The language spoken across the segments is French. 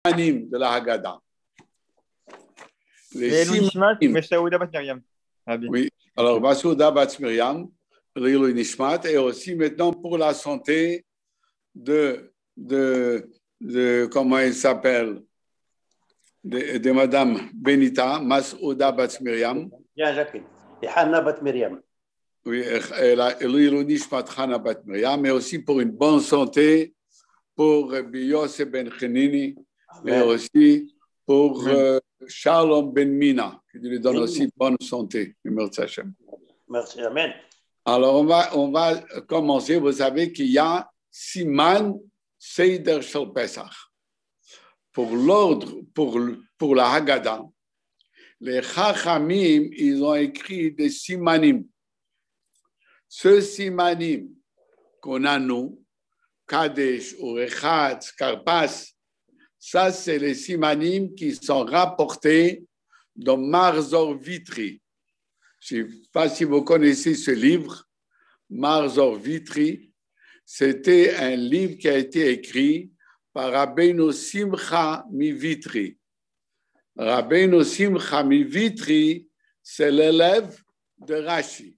simanim de la Haggadah. Les Nishmat, Meshaouda Bat Miriam. Oui, alors Masouda Bat Miriam, Rilou Nishmat, et aussi maintenant pour la santé de comment il s'appelle, de Madame Benita, Masouda Bat Miriam. Bien, Jacqueline. Et Hanna Bat Miriam. Oui, Rilou Nishmat Hanna Bat Miriam, mais aussi pour une bonne santé pour Yosef Ben Chenini, et aussi pour Shalom Ben Mina, qui lui donne aussi bonne santé. Merci, Amen. Alors, on va commencer. Vous savez qu'il y a Siman Seider Shel Pesach. Pour l'ordre, pour la Haggadah, les Chachamim, ils ont écrit des Simanim. Ce Simanim qu'on a nous, Kadesh, Urechatz, Karpas, ça, c'est les simanim qui sont rapportés dans Marzor Vitri. Je ne sais pas si vous connaissez ce livre, Marzor Vitri. C'était un livre qui a été écrit par Rabbeinu Simcha Mivitri. Rabbeinu Simcha Mivitri, c'est l'élève de Rashi.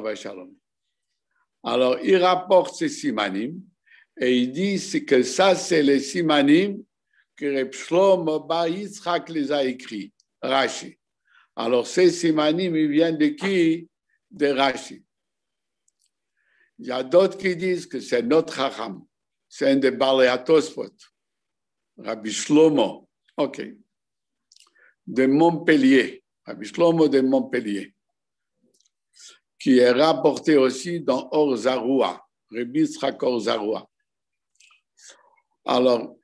Alors, il rapporte ces simanim et il dit que ça, c'est les simanim que Reb Shlomo Bar Yitzchak les a écrits, Rashi. Alors, ces simanim, ils viennent de qui? De Rashi. Il y a d'autres qui disent que c'est notre Chacham, c'est un des Balei HaTosfot, Rabbi Shlomo, ok, de Montpellier, Rabbi Shlomo de Montpellier, qui est rapporté aussi dans Or Zarua, Rabbi Yitzchak Or Zarua. Alors,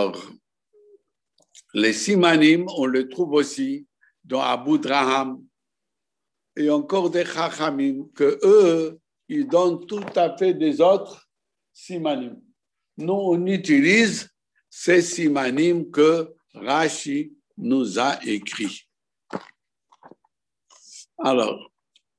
les simanim, on le trouve aussi dans Abu Draham et encore des chachamim que eux, ils donnent tout à fait des autres simanim. Nous, on utilise ces simanim que Rashi nous a écrits. Alors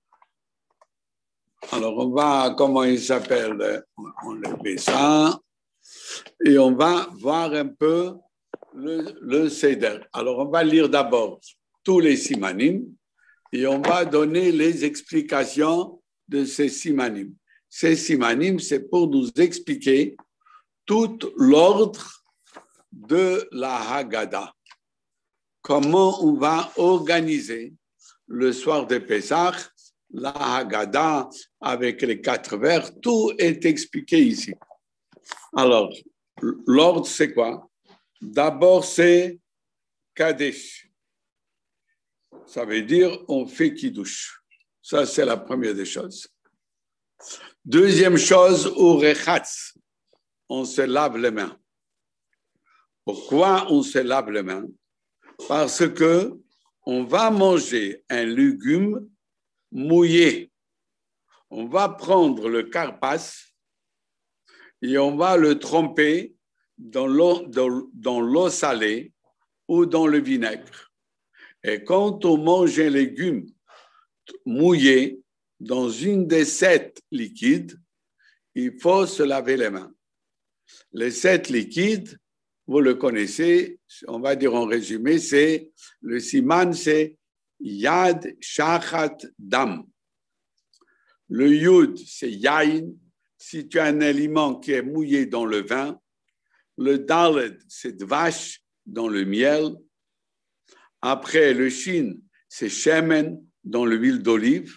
on va, comment il s'appelle? On le fait ça et on va voir un peu le Seder. Alors, on va lire d'abord tous les simanim et on va donner les explications de ces simanim. Ces simanim, c'est pour nous expliquer tout l'ordre de la Haggadah. Comment on va organiser le soir de Pessah, la Haggadah avec les 4 vers, tout est expliqué ici. Alors, l'ordre, c'est quoi? D'abord, c'est Kadesh. Ça veut dire on fait Kiddush. Ça, c'est la première des choses. Deuxième chose, Urechatz. On se lave les mains. Pourquoi on se lave les mains? Parce que on va manger un légume mouillé. On va prendre le karpas et on va le tremper dans l'eau salée ou dans le vinaigre. Et quand on mange un légume mouillé dans une des 7 liquides, il faut se laver les mains. Les 7 liquides, vous le connaissez, on va dire en résumé, c'est le siman, c'est Yad, Shachat, Dam. Le Yud, c'est Yain. Si tu as un aliment qui est mouillé dans le vin, le Daled, c'est Dvash dans le miel. Après, le Shin, c'est Shemen dans l'huile d'olive.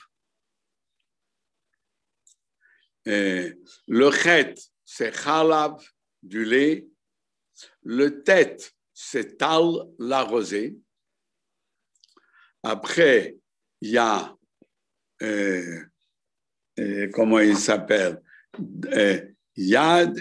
Et le Chet, c'est Chalav, du lait. Le Tet, c'est Tal, la rosée. Après, il y a, comment il s'appelle? Yad,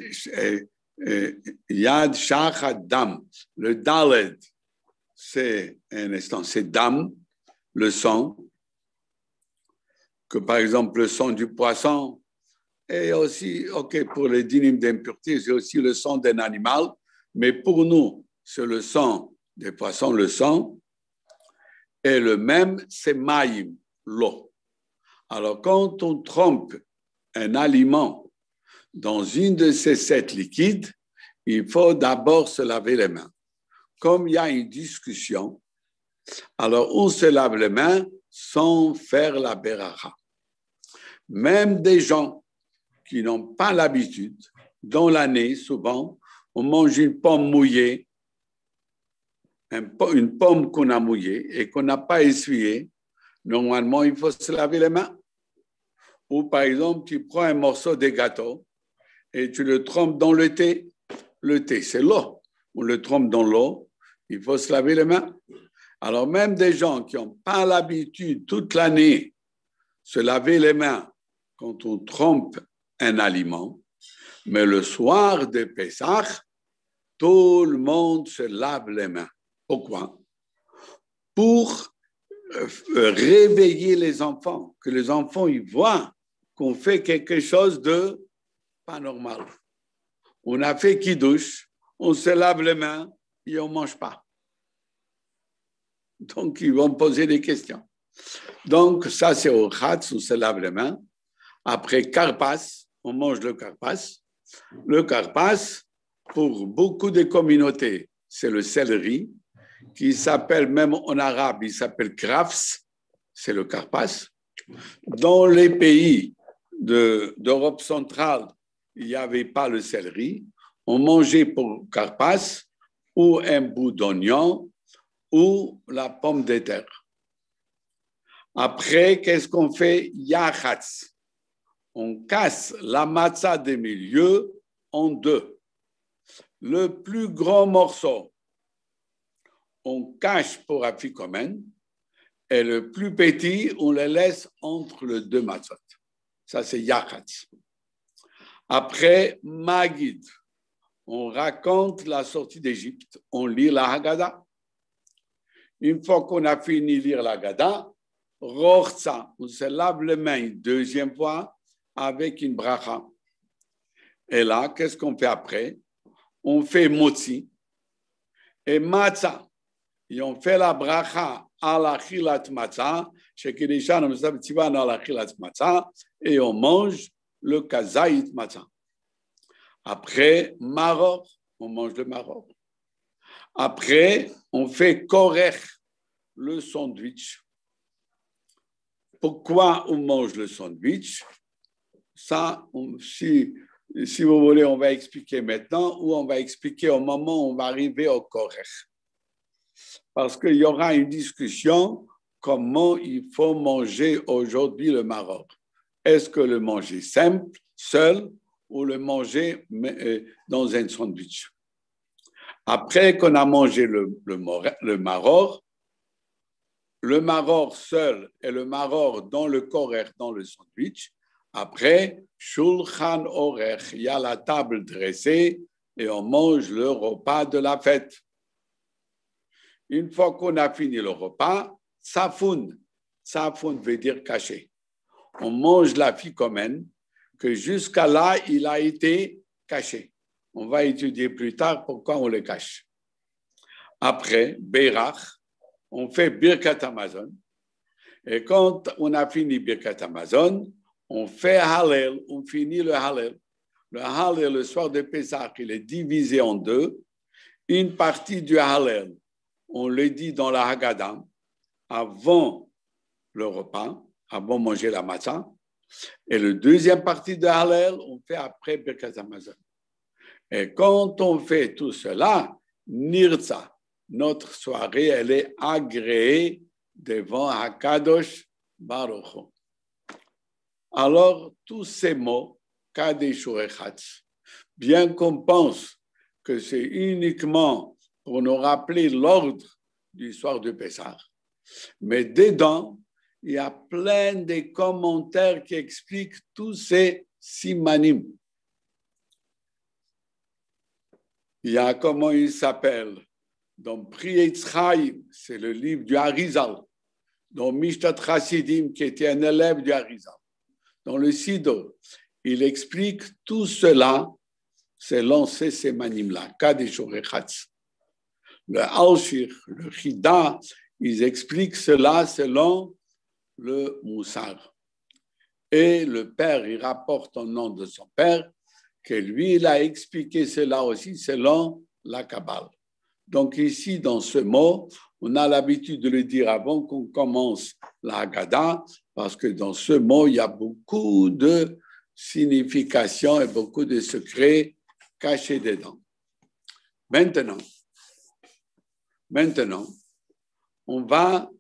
Yad Shachat Dam. Le Daled, c'est un instant, c'est Dam, le sang. Que par exemple, le sang du poisson. Et aussi, ok, pour les dynimes d'impureté, c'est aussi le sang d'un animal. Mais pour nous, c'est le sang des poissons, le sang. Et le même, c'est Maïm, l'eau. Alors, quand on trempe un aliment dans une de ces 7 liquides, il faut d'abord se laver les mains. comme il y a une discussion, alors on se lave les mains sans faire la beracha. Même des gens qui n'ont pas l'habitude, dans l'année, souvent, on mange une pomme mouillée, une pomme qu'on a mouillée et qu'on n'a pas essuyée. Normalement, il faut se laver les mains. Ou par exemple, tu prends un morceau de gâteau et tu le trempes dans le thé. Le thé, c'est l'eau. On le trempe dans l'eau, il faut se laver les mains. Alors même des gens qui n'ont pas l'habitude toute l'année se laver les mains quand on trempe un aliment, mais le soir de Pessah, tout le monde se lave les mains. Pourquoi? Pour réveiller les enfants, que les enfants ils voient qu'on fait quelque chose de pas normal. On a fait kiddush, on se lave les mains et on ne mange pas. Donc, ils vont poser des questions. Donc, ça, c'est au Khatz, on se lave les mains. Après, karpas, on mange le karpas. Le karpas, pour beaucoup de communautés, c'est le céleri, qui s'appelle, même en arabe, il s'appelle krafs, c'est le karpas. Dans les pays d'Europe centrale, il n'y avait pas le céleri. On mangeait pour karpas ou un bout d'oignon ou la pomme de terre. Après, qu'est-ce qu'on fait? Yachatz. On casse la matzah des milieux en deux. Le plus grand morceau, on cache pour afikomen, et le plus petit, on le laisse entre les deux matzot. Ça, c'est yachatz. Après, Magid, on raconte la sortie d'Égypte, on lit la Haggadah. Une fois qu'on a fini de lire la Haggadah, Rorza, on se lave les mains une deuxième fois avec une bracha. Et là, qu'est-ce qu'on fait après? On fait motzi et matzah. Et on fait la bracha à la chilat matzah, et on mange le kazayit matzah. Après, maror, on mange le maror. Après, on fait korech, le sandwich. Pourquoi on mange le sandwich? Ça, si vous voulez, on va expliquer maintenant ou on va expliquer au moment où on va arriver au korech. Parce qu'il y aura une discussion comment il faut manger aujourd'hui le maror. Est-ce que le manger simple, seul, ou le manger dans un sandwich? Après qu'on a mangé le maror seul et le maror dans le korech, dans le sandwich, après, shulchan orech, il y a la table dressée et on mange le repas de la fête. Une fois qu'on a fini le repas, tsafoun veut dire caché. On mange la ficomène que jusqu'à là, il a été caché. On va étudier plus tard pourquoi on le cache. Après, Beirach, on fait Birkat Hamazon. Et quand on a fini Birkat Hamazon, on fait Hallel, on finit le Hallel. Le Hallel, le soir de Pessah, il est divisé en deux. Une partie du Hallel, on le dit dans la Haggadah, avant le repas, avant de manger la matzah. Et la deuxième partie de Hallel, on fait après Birkat Hamazon. Et quand on fait tout cela, Nirza, notre soirée, elle est agréée devant Hakadosh Baruch Hu. Alors, tous ces mots, Kadesh Urechatz, bien qu'on pense que c'est uniquement pour nous rappeler l'ordre du soir de Pessah, mais dedans, il y a plein de commentaires qui expliquent tous ces simanim. Il y a comment il s'appelle. Dans Prietz Chaim, c'est le livre du Harizal. Dans Mishtat Chassidim, qui était un élève du Harizal. Dans le Sidor, il explique tout cela selon ces simanim-là. Kadesh Urechatz. Le Alshir, le Chida, ils expliquent cela selon le Moussar. Et le père, il rapporte au nom de son père que lui, il a expliqué cela aussi selon la Kabbale. Donc ici, dans ce mot, on a l'habitude de le dire avant qu'on commence la Haggadah, parce que dans ce mot, il y a beaucoup de significations et beaucoup de secrets cachés dedans. Maintenant, on va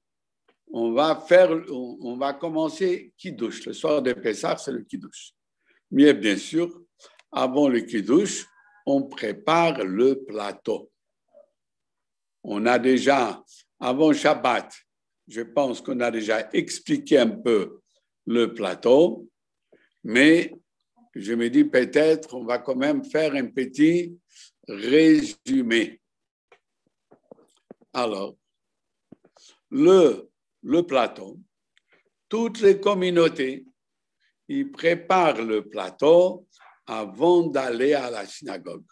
commencer Kiddush. Le soir de Pessah, c'est le Kiddush. Mais bien sûr, avant le Kiddush, on prépare le plateau. On a déjà, avant Shabbat, je pense qu'on a déjà expliqué un peu le plateau, mais je me dis peut-être on va quand même faire un petit résumé. Alors, le plateau, toutes les communautés, ils préparent le plateau avant d'aller à la synagogue.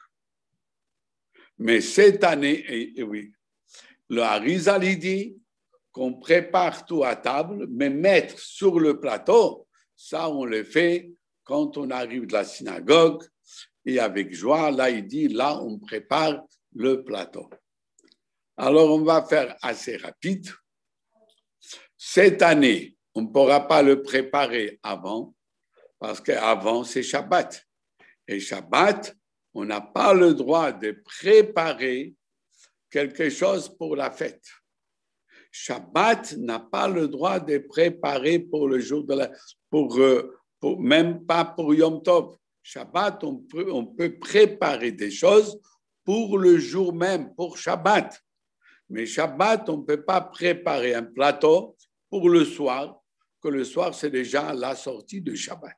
Mais cette année, et oui, le Harizal dit qu'on prépare tout à table, mais mettre sur le plateau, ça on le fait quand on arrive de la synagogue et avec joie, là il dit, là on prépare le plateau. Alors on va faire assez rapide. Cette année, on ne pourra pas le préparer avant, parce qu'avant c'est Shabbat. Et Shabbat, on n'a pas le droit de préparer quelque chose pour la fête. Shabbat n'a pas le droit de préparer pour le jour de la... même pas pour Yom Tov. Shabbat, on peut préparer des choses pour le jour même, pour Shabbat. Mais Shabbat, on ne peut pas préparer un plateau pour le soir, que le soir, c'est déjà la sortie de Shabbat.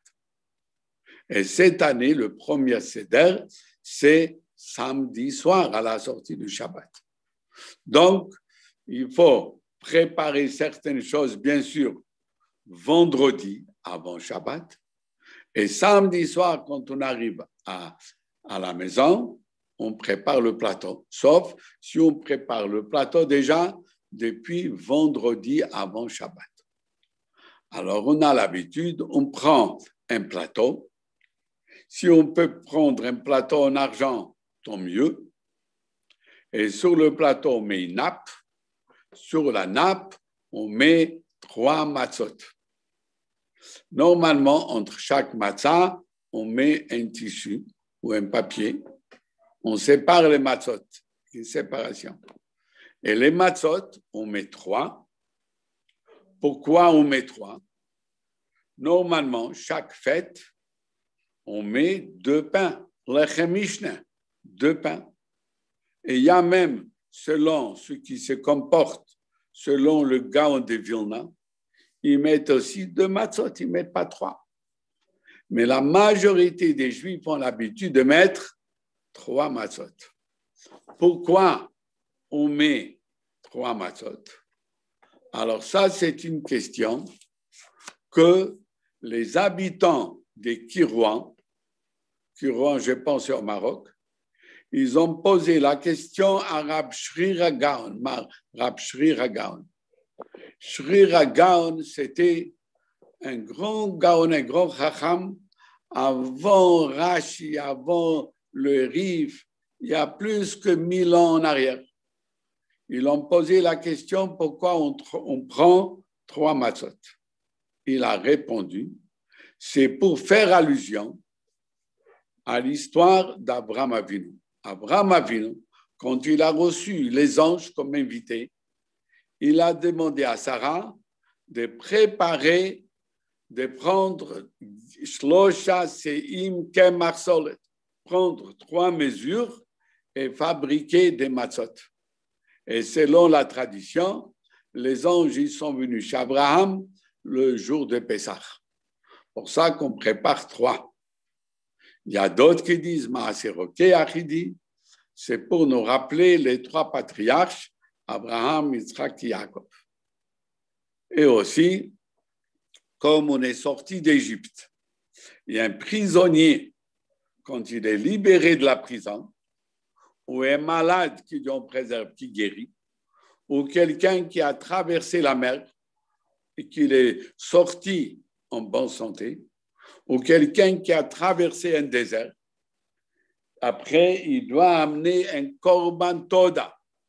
Et cette année, le premier Seder, c'est samedi soir à la sortie du Shabbat. Donc, il faut préparer certaines choses, bien sûr, vendredi avant Shabbat. Et samedi soir, quand on arrive à la maison, on prépare le plateau. Sauf si on prépare le plateau déjà depuis vendredi avant Shabbat. Alors, on a l'habitude, on prend un plateau. Si on peut prendre un plateau en argent, tant mieux. Et sur le plateau, on met une nappe. Sur la nappe, on met 3 matzot. Normalement, entre chaque matzah, on met un tissu ou un papier. On sépare les matzot, une séparation. Et les matzot, on met 3. Pourquoi on met 3? Normalement, chaque fête, on met 2 pains, lechem mishne, 2 pains. Et il y a même, selon ceux qui se comportent, selon le Gaon de Vilna, ils mettent aussi 2 matzot, ils ne mettent pas 3. Mais la majorité des Juifs ont l'habitude de mettre 3 matzot. Pourquoi on met 3 matzot? Alors ça, c'est une question que les habitants des Kirouan, je pense au Maroc, ils ont posé la question à Rab Shri Gaon. Rab Shri Gaon. Shri Gaon, c'était un grand Gaon, un grand Chacham, avant Rashi, avant le Rif, il y a plus que 1000 ans en arrière. Ils ont posé la question pourquoi on prend 3 matzot. Il a répondu, c'est pour faire allusion à l'histoire d'Abraham Avinu. Abraham Avinu, quand il a reçu les anges comme invités, il a demandé à Sarah de préparer, de prendre shlosha seim kemach solet, prendre 3 mesures et fabriquer des matzot. Et selon la tradition, les anges ils sont venus chez Abraham le jour de Pessah. Pour ça qu'on prépare 3. Il y a d'autres qui disent, c'est pour nous rappeler les 3 patriarches, Abraham, Yitzhak et Jacob. Et aussi, comme on est sorti d'Égypte, il y a un prisonnier, quand il est libéré de la prison, ou un malade qui Dieu préserve, qui guérit, ou quelqu'un qui a traversé la mer et qu'il est sorti en bonne santé, ou quelqu'un qui a traversé un désert, après, il doit amener un korban toda,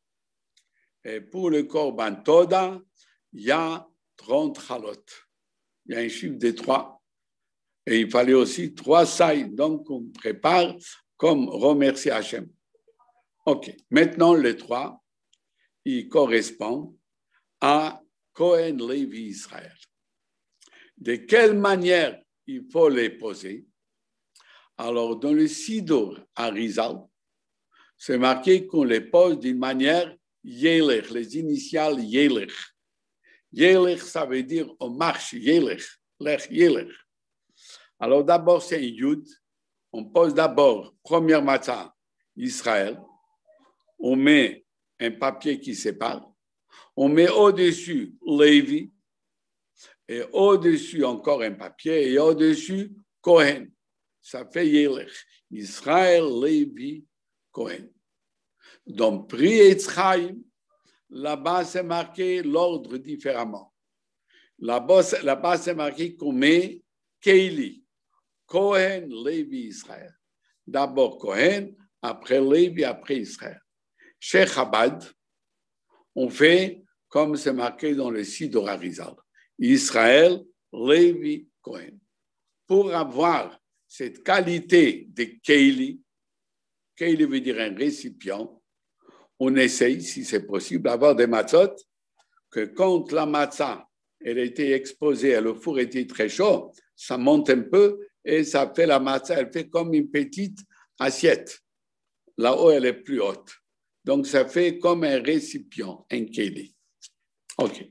Et pour le Korban Toda, il y a 30 halot. Il y a un chiffre de 3. Et il fallait aussi 3 sailles. Donc, on prépare comme remercier Hachem. OK. Maintenant, les 3, ils correspondent à Cohen, Lévi, Israël. De quelle manière il faut les poser? Alors, dans le Sidour Arizal, c'est marqué qu'on les pose d'une manière Yelech, les initiales Yelech. Yelech, ça veut dire on marche, Yelech, Lech, Yelech. Alors d'abord, c'est un Yud. On pose d'abord, première matzah, Israël. On met un papier qui sépare. On met au-dessus Lévi. Et au-dessus encore un papier. Et au-dessus, Kohen. Ça fait Yelech. Israël, Lévi, Kohen. Dans Pri Etzchaim, là-bas, c'est marqué l'ordre différemment. Là-bas, c'est marqué qu'on met Keili, Kohen, Lévi, Israël. D'abord Kohen, après Lévi, après Israël. Chez Chabad, on fait comme c'est marqué dans le Sidour Arizal. Israël, Lévi, Kohen. Pour avoir cette qualité de Keili, Keili veut dire un récipient, on essaye, si c'est possible, d'avoir des matzot, que quand la matzah elle était exposée, le four était très chaud, ça monte un peu et ça fait la matzah, elle fait comme une petite assiette. Là-haut, elle est plus haute. Donc, ça fait comme un récipient, un keli. OK.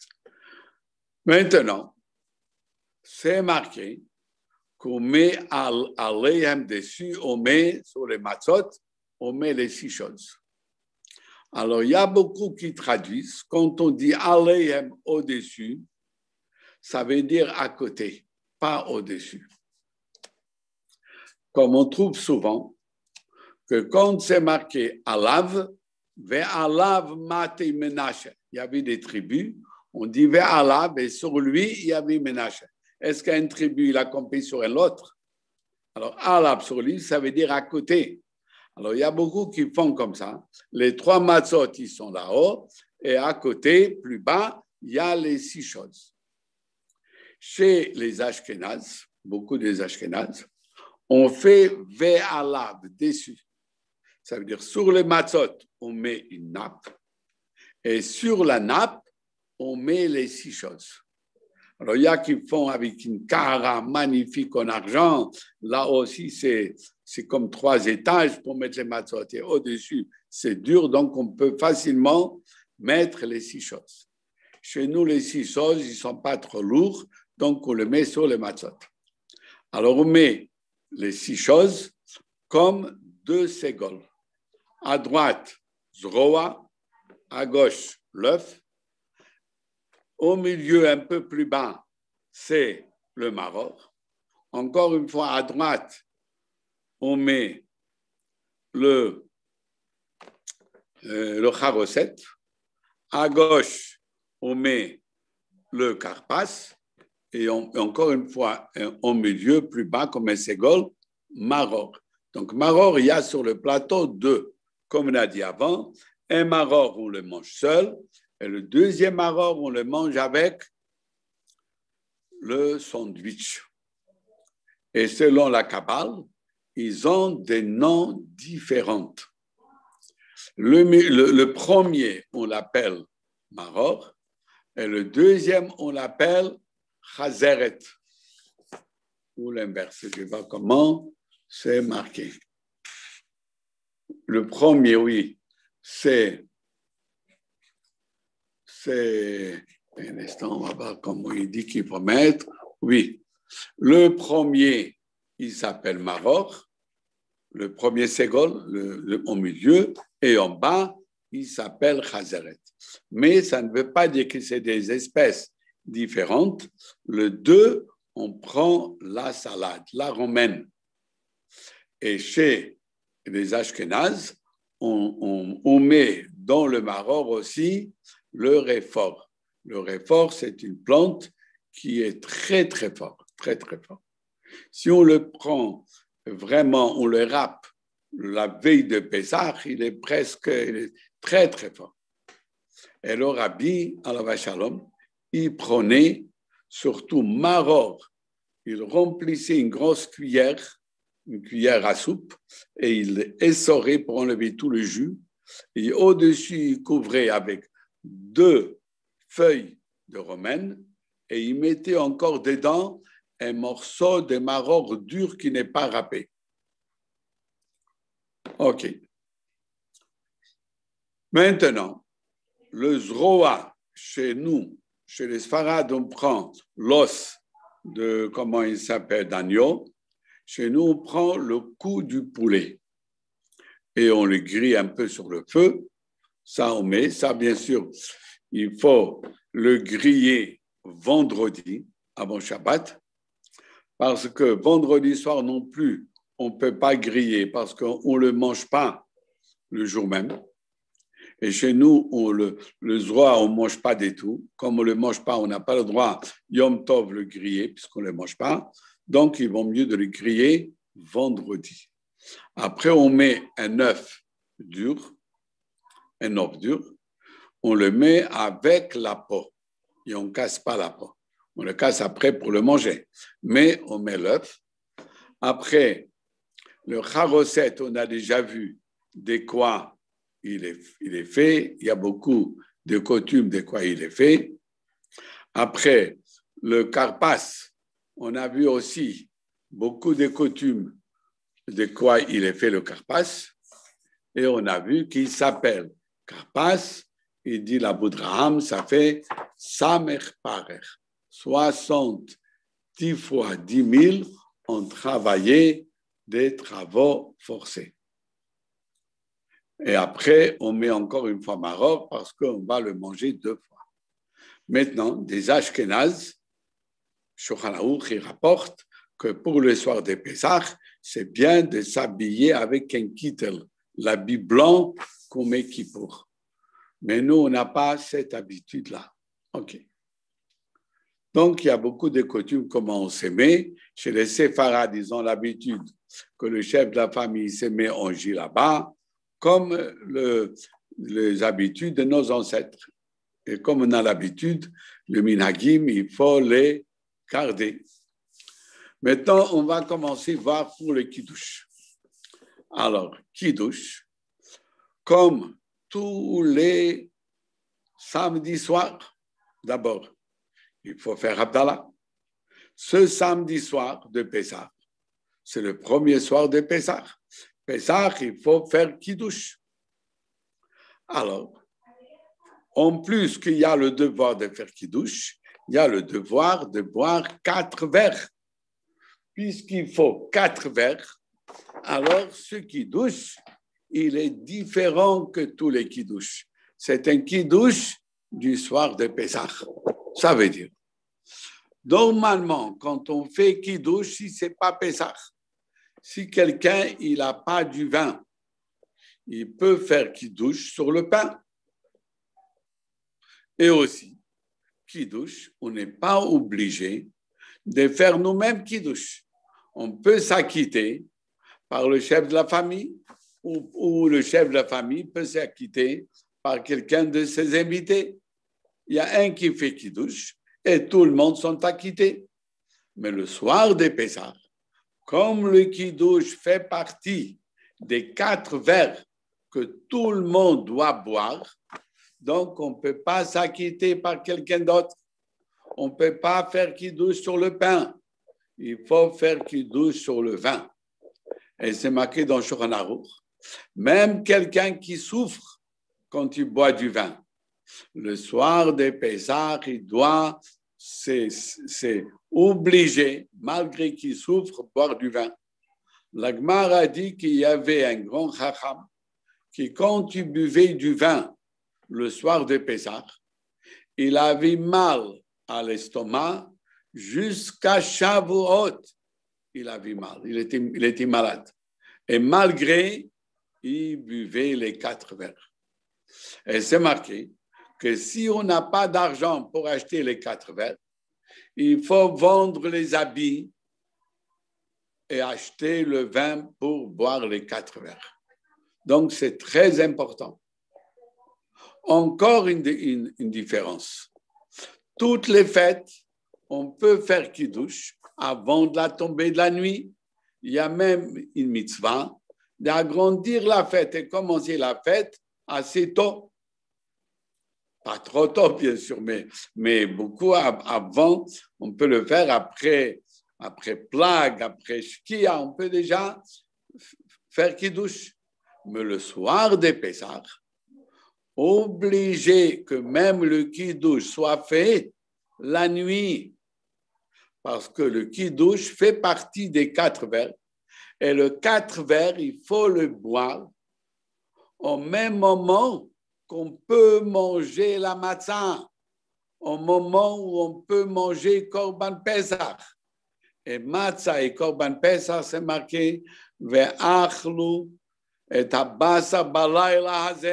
Maintenant, c'est marqué qu'on met à l'ayam dessus, on met sur les matzot, on met les 6 choses. Alors, il y a beaucoup qui traduisent, quand on dit alayhem au-dessus, ça veut dire à côté, pas au-dessus. Comme on trouve souvent que quand c'est marqué alav, ve'alav mate Menashe, il y avait des tribus, on dit ve'alav, et sur lui, il y avait Menashe. Est-ce qu'une tribu, il a compris sur l'autre? Alors, alav sur lui, ça veut dire à côté. Alors, il y a beaucoup qui font comme ça. Les 3 matzot, ils sont là-haut. Et à côté, plus bas, il y a les 6 choses. Chez les Ashkénazes, beaucoup des Ashkénazes, on fait ve'alav dessus. Ça veut dire sur les matzot, on met une nappe. Et sur la nappe, on met les 6 choses. Alors, il y a qui font avec une cara magnifique en argent. Là aussi, c'est comme 3 étages pour mettre les matzot. Et au-dessus, c'est dur, donc on peut facilement mettre les 6 choses. Chez nous, les 6 choses, ils ne sont pas trop lourds, donc on les met sur les matzot. Alors, on met les 6 choses comme 2 ségoles. À droite, zroa, à gauche, l'œuf. Au milieu, un peu plus bas, c'est le maror. Encore une fois, à droite, on met le charoset. À gauche, on met le karpas. Et encore une fois, au milieu, plus bas, comme un ségol, maror. Donc, maror, il y a sur le plateau 2. Comme on a dit avant, un maror, on le mange seul. Et le deuxième maror, on le mange avec le sandwich. Et selon la Kabbale, ils ont des noms différents. Le premier, on l'appelle maror. Et le deuxième, on l'appelle chazeret. Ou l'inverse, je vois comment c'est marqué. Le premier, oui, c'est un instant, on va voir comment il dit qu'il faut mettre. Oui, le premier, il s'appelle maror. Le premier ségol, au milieu, et en bas, il s'appelle chazeret. Mais ça ne veut pas dire que c'est des espèces différentes. Le 2, on prend la salade, la romaine. Et chez les Ashkénazes, on met dans le maror aussi le réfort. Le réfort, c'est une plante qui est très, très fort, très, très fort. Si on le prend vraiment, on le râpe la veille de Pessah, il est très, très fort. Et le rabbi, alav shalom, il prenait surtout maror, il remplissait une grosse cuillère, une cuillère à soupe, et il essorait pour enlever tout le jus. Et au-dessus, il couvrait avec 2 feuilles de romaine et il mettait encore dedans un morceau de maror dur qui n'est pas râpé. OK. Maintenant, le zroa, chez nous, chez les Sfarades, on prend l'os de, comment il s'appelle, d'agneau. Chez nous, on prend le cou du poulet et on le grille un peu sur le feu. Ça, on met. Ça, bien sûr, il faut le griller vendredi avant Shabbat parce que vendredi soir non plus, on ne peut pas griller parce qu'on ne le mange pas le jour même. Et chez nous, le zroa, on ne mange pas du tout. Comme on ne le mange pas, on n'a pas le droit, Yom Tov, le griller, puisqu'on ne le mange pas. Donc, il vaut mieux de le griller vendredi. Après, on met un œuf dur, on le met avec la peau. Et on ne casse pas la peau. On le casse après pour le manger. Mais on met l'œuf. Après, le charosset, on a déjà vu de quoi il est fait. Il y a beaucoup de coutumes de quoi il est fait. Après, le karpas, on a vu aussi beaucoup de coutumes de quoi il est fait le karpas. Et on a vu qu'il s'appelle karpas. Il dit la Boudraham, ça fait Samer Parer. 70 fois 10 000 ont travaillé des travaux forcés. Et après, on met encore une fois maror parce qu'on va le manger 2 fois. Maintenant, des Ashkénazes, Shulchan Aruch, il rapporte que pour le soir de Pessah, c'est bien de s'habiller avec un kittel, l'habit blanc qu'on met Kippour. Mais nous, on n'a pas cette habitude-là. OK. Donc, il y a beaucoup de coutumes, comment on se met. Chez les séfarades, ils ont l'habitude que le chef de la famille se met en là-bas, comme les habitudes de nos ancêtres. Et comme on a l'habitude, le minhagim, il faut les garder. Maintenant, on va commencer à voir pour le kiddush. Alors, kiddush, comme tous les samedis soirs, d'abord, il faut faire Abdallah. Ce samedi soir de Pessah, c'est le premier soir de Pessah. Pessah, il faut faire Kiddush. Alors, en plus qu'il y a le devoir de faire Kiddush, il y a le devoir de boire 4 verres. Puisqu'il faut 4 verres, alors ce Kiddush, il est différent que tous les Kiddush. C'est un Kiddush du soir de Pessah. Ça veut dire, normalement, quand on fait Kiddush, si ce n'est pas Pessah, si quelqu'un n'a pas du vin, il peut faire Kiddush sur le pain. Et aussi, Kiddush, on n'est pas obligé de faire nous-mêmes Kiddush. On peut s'acquitter par le chef de la famille ou le chef de la famille peut s'acquitter par quelqu'un de ses invités. Il y a un qui fait Kiddush et tout le monde sont acquittés. Mais le soir de Pessah, comme le Kiddush fait partie des 4 verres que tout le monde doit boire, donc on ne peut pas s'acquitter par quelqu'un d'autre. On ne peut pas faire Kiddush sur le pain. Il faut faire Kiddush sur le vin. Et c'est marqué dans Shulchan Aruch. Même quelqu'un qui souffre quand il boit du vin, le soir de Pessah, il doit, c'est obligé, malgré qu'il souffre, boire du vin. La Gemara a dit qu'il y avait un grand chacham qui, quand il buvait du vin le soir de Pessah, il avait mal à l'estomac jusqu'à Shavuot. Il avait mal, il était malade. Et malgré, il buvait les 4 verres. Et c'est marqué que si on n'a pas d'argent pour acheter les 4 verres, il faut vendre les habits et acheter le vin pour boire les 4 verres. Donc, c'est très important. Encore une différence. Toutes les fêtes, on peut faire Kiddush avant de la tombée de la nuit. Il y a même une mitzvah d'agrandir la fête et commencer la fête assez tôt. Pas trop tôt, bien sûr, mais beaucoup avant. On peut le faire après Plague, après Shkia. On peut déjà faire Kiddush. Mais le soir des Pessah, obligé que même le Kiddush soit fait la nuit. Parce que le Kiddush fait partie des 4 verres. Et le 4 verres, il faut le boire au même moment qu'on peut manger la matzah, au moment où on peut manger Korban Pesach. Et matzah et Korban Pesach, c'est marqué « Ve'achlu et habasa balayla hazeh ».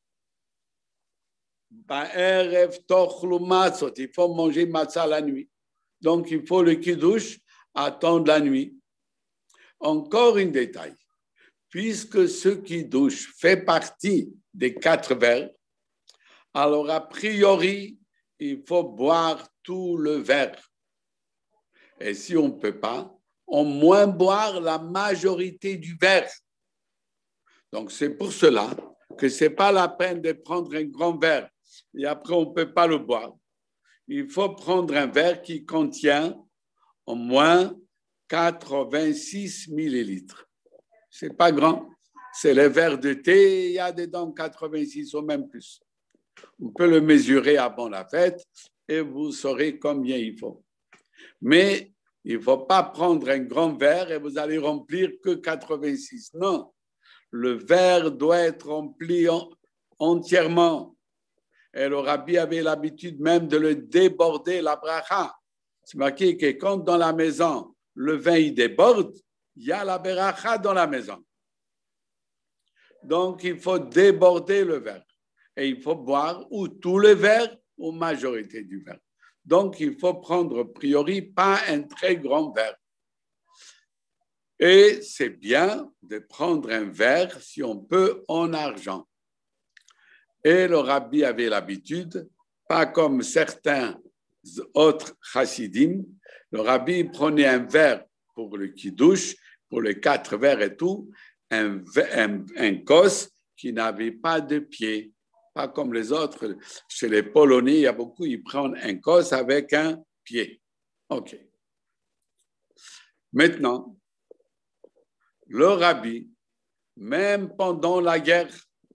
Ba'erev tochlu matzot. Il faut manger matzah la nuit. Donc, il faut le kiddush attendre la nuit. Encore un détail. Puisque ce kiddush fait partie des 4 verres, alors a priori, il faut boire tout le verre. Et si on ne peut pas, au moins boire la majorité du verre. Donc, c'est pour cela que ce n'est pas la peine de prendre un grand verre et après, on ne peut pas le boire. Il faut prendre un verre qui contient au moins 86 millilitres. Ce n'est pas grand. C'est le verre de thé, il y a dedans 86 ou même plus. On peut le mesurer avant la fête et vous saurez combien il faut. Mais il ne faut pas prendre un grand verre et vous allez remplir que 86. Non, le verre doit être rempli entièrement. Et le rabbi avait l'habitude même de le déborder, la bracha. C'est marqué que quand dans la maison, le vin il déborde, il y a la bracha dans la maison. Donc, il faut déborder le verre. Et il faut boire ou tout le verre ou majorité du verre. Donc, il faut prendre a priori pas un très grand verre. Et c'est bien de prendre un verre, si on peut, en argent. Et le rabbi avait l'habitude, pas comme certains autres chassidim, le rabbi prenait un verre pour le kiddush, pour les 4 verres et tout, un kos qui n'avait pas de pied, pas comme les autres. Chez les Polonais, il y a beaucoup, ils prennent un kos avec un pied. OK. Maintenant, le rabbi, même pendant la guerre,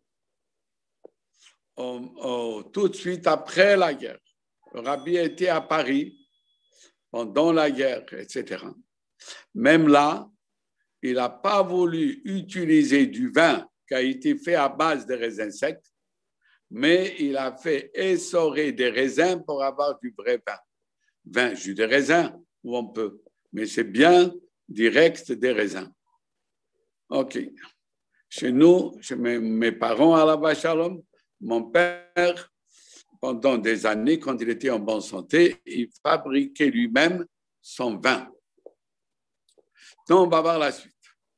tout de suite après la guerre, le rabbi était à Paris pendant la guerre, etc. Même là, il n'a pas voulu utiliser du vin qui a été fait à base de raisins secs, mais il a fait essorer des raisins pour avoir du vrai vin. Vin, jus de raisin, où on peut, mais c'est bien direct des raisins. OK. Chez nous, chez mes parents à la Vache Shalom, mon père, pendant des années, quand il était en bonne santé, il fabriquait lui-même son vin. Donc, on va voir la suite.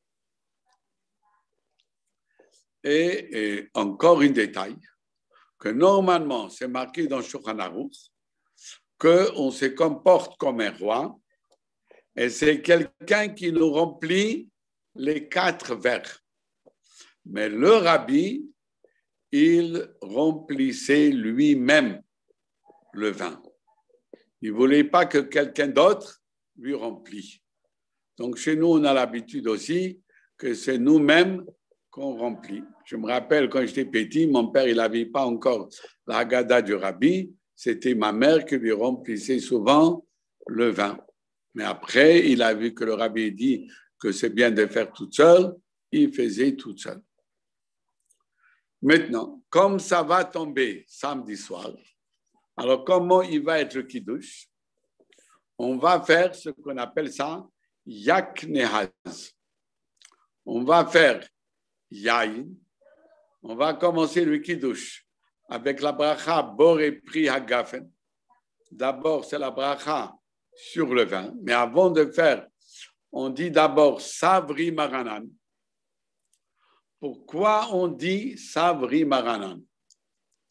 Et encore un détail, que normalement, c'est marqué dans Shulchan Aruch, qu'on se comporte comme un roi, et c'est quelqu'un qui nous remplit les 4 verres. Mais le rabbi, il remplissait lui-même le vin. Il ne voulait pas que quelqu'un d'autre lui remplisse. Donc, chez nous, on a l'habitude aussi que c'est nous-mêmes qu'on remplit. Je me rappelle, quand j'étais petit, mon père, il n'avait pas encore la Haggadah du rabbi. C'était ma mère qui lui remplissait souvent le vin. Mais après, il a vu que le rabbi dit que c'est bien de faire toute seule. Il faisait toute seule. Maintenant, comme ça va tomber samedi soir, alors comment il va être le kiddush? On va faire ce qu'on appelle ça yak nehaz. On va faire yain. On va commencer le kiddush avec la bracha boré pri hagafen. D'abord, c'est la bracha sur le vin. Mais avant de faire, on dit d'abord savri maranan. Pourquoi on dit savri maranan?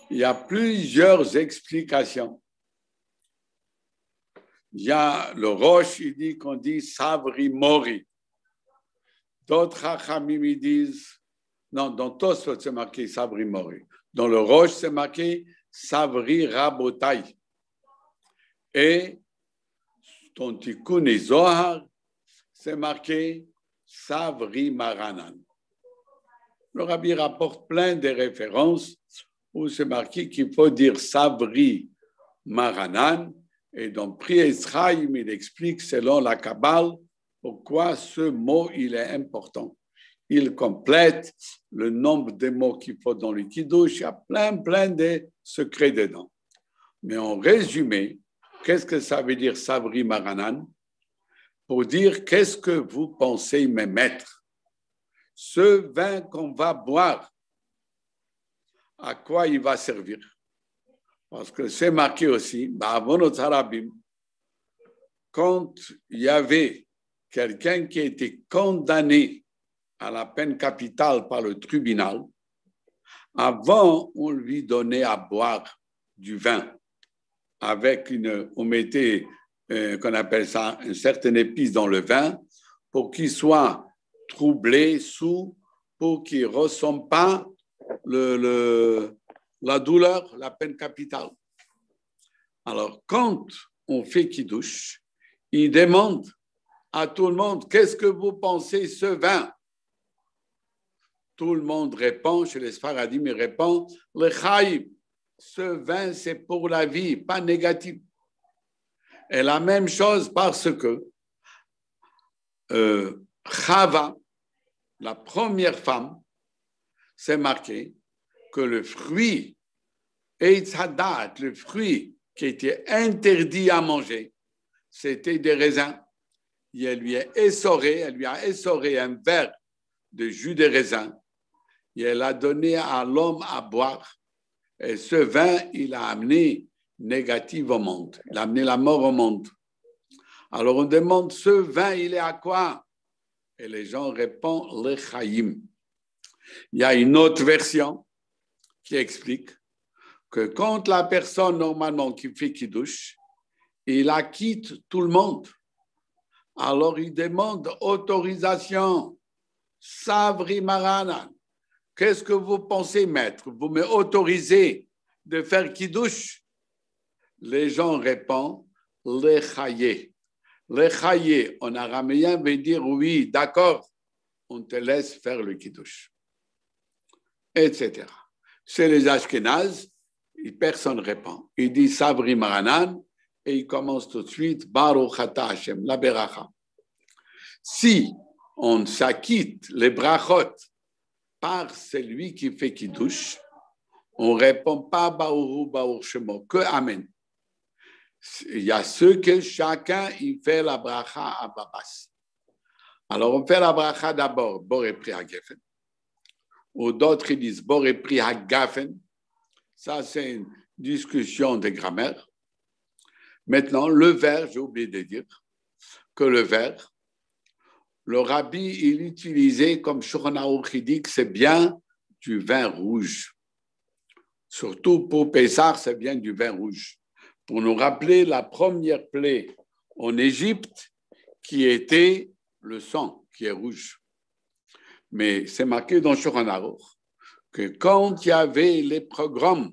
Il y a plusieurs explications. Il y a le Rosh, il dit qu'on dit Savri Mori. D'autres Hachamim, ils disent, non, dans Tosfot, c'est marqué Savri Mori. Dans le Rosh, c'est marqué Savri Rabotai. Et dans Tikkun et Zohar, c'est marqué Savri Maranan. Le Rabbi rapporte plein de références où c'est marqué qu'il faut dire Savri Maranan. Et dans Pri Esraïm, il explique selon la Kabbale pourquoi ce mot il est important. Il complète le nombre de mots qu'il faut dans le Kiddush. Il y a plein de secrets dedans. Mais en résumé, qu'est-ce que ça veut dire Savri Maranan? Pour dire qu'est-ce que vous pensez, mes maîtres? Ce vin qu'on va boire, à quoi il va servir? Parce que c'est marqué aussi, quand il y avait quelqu'un qui était condamné à la peine capitale par le tribunal, avant, on lui donnait à boire du vin avec on mettait, qu'on appelle ça, une certaine épice dans le vin pour qu'il soit troublé, sourd, pour qu'il ne ressent pas la douleur, la peine capitale. Alors, quand on fait Kiddush, il demande à tout le monde, qu'est-ce que vous pensez ce vin? Tout le monde répond, chez les Sfaradim, il répond, le Chaim, ce vin c'est pour la vie, pas négatif. Et la même chose parce que Chava, la première femme, c'est marqué que le fruit, Eitz Hadat, le fruit qui était interdit à manger, c'était des raisins. Et elle lui a essoré un verre de jus de raisin et elle a donné à l'homme à boire. Et ce vin, il a amené négatif au monde. Il a amené la mort au monde. Alors on demande, ce vin, il est à quoi? Et les gens répondent, le Chaim. Il y a une autre version qui explique que quand la personne, normalement, qui fait Kiddush, il acquitte tout le monde. Alors il demande autorisation. Savri Maranan. Qu'est-ce que vous pensez, maître? Vous m'autorisez de faire Kiddush? Les gens répondent, Lechaye. Lechaye, en araméen, veut dire oui, d'accord, on te laisse faire le Kiddush. Etc. Chez les Ashkénazes, personne ne répond. Il dit Savri Maranan et il commence tout de suite Baruch Ata Hashem, la Beracha. Si on s'acquitte les brachot par celui qui fait Kiddush, on ne répond pas Baoru, Baour Shemo, que Amen. Il y a ceux que chacun il fait la bracha à Babas. Alors on fait la bracha d'abord, Boré Pri Hagafen. Ou d'autres ils disent Boré Pri Hagafen. Ça c'est une discussion de grammaire. Maintenant, le verre, j'ai oublié de dire que le verre, le rabbi, il utilisait comme Shulchan qui dit que c'est bien du vin rouge. Surtout pour Pessah, c'est bien du vin rouge. Pour nous rappeler la première plaie en Égypte qui était le sang, qui est rouge. Mais c'est marqué dans Shulchan que quand il y avait les pogroms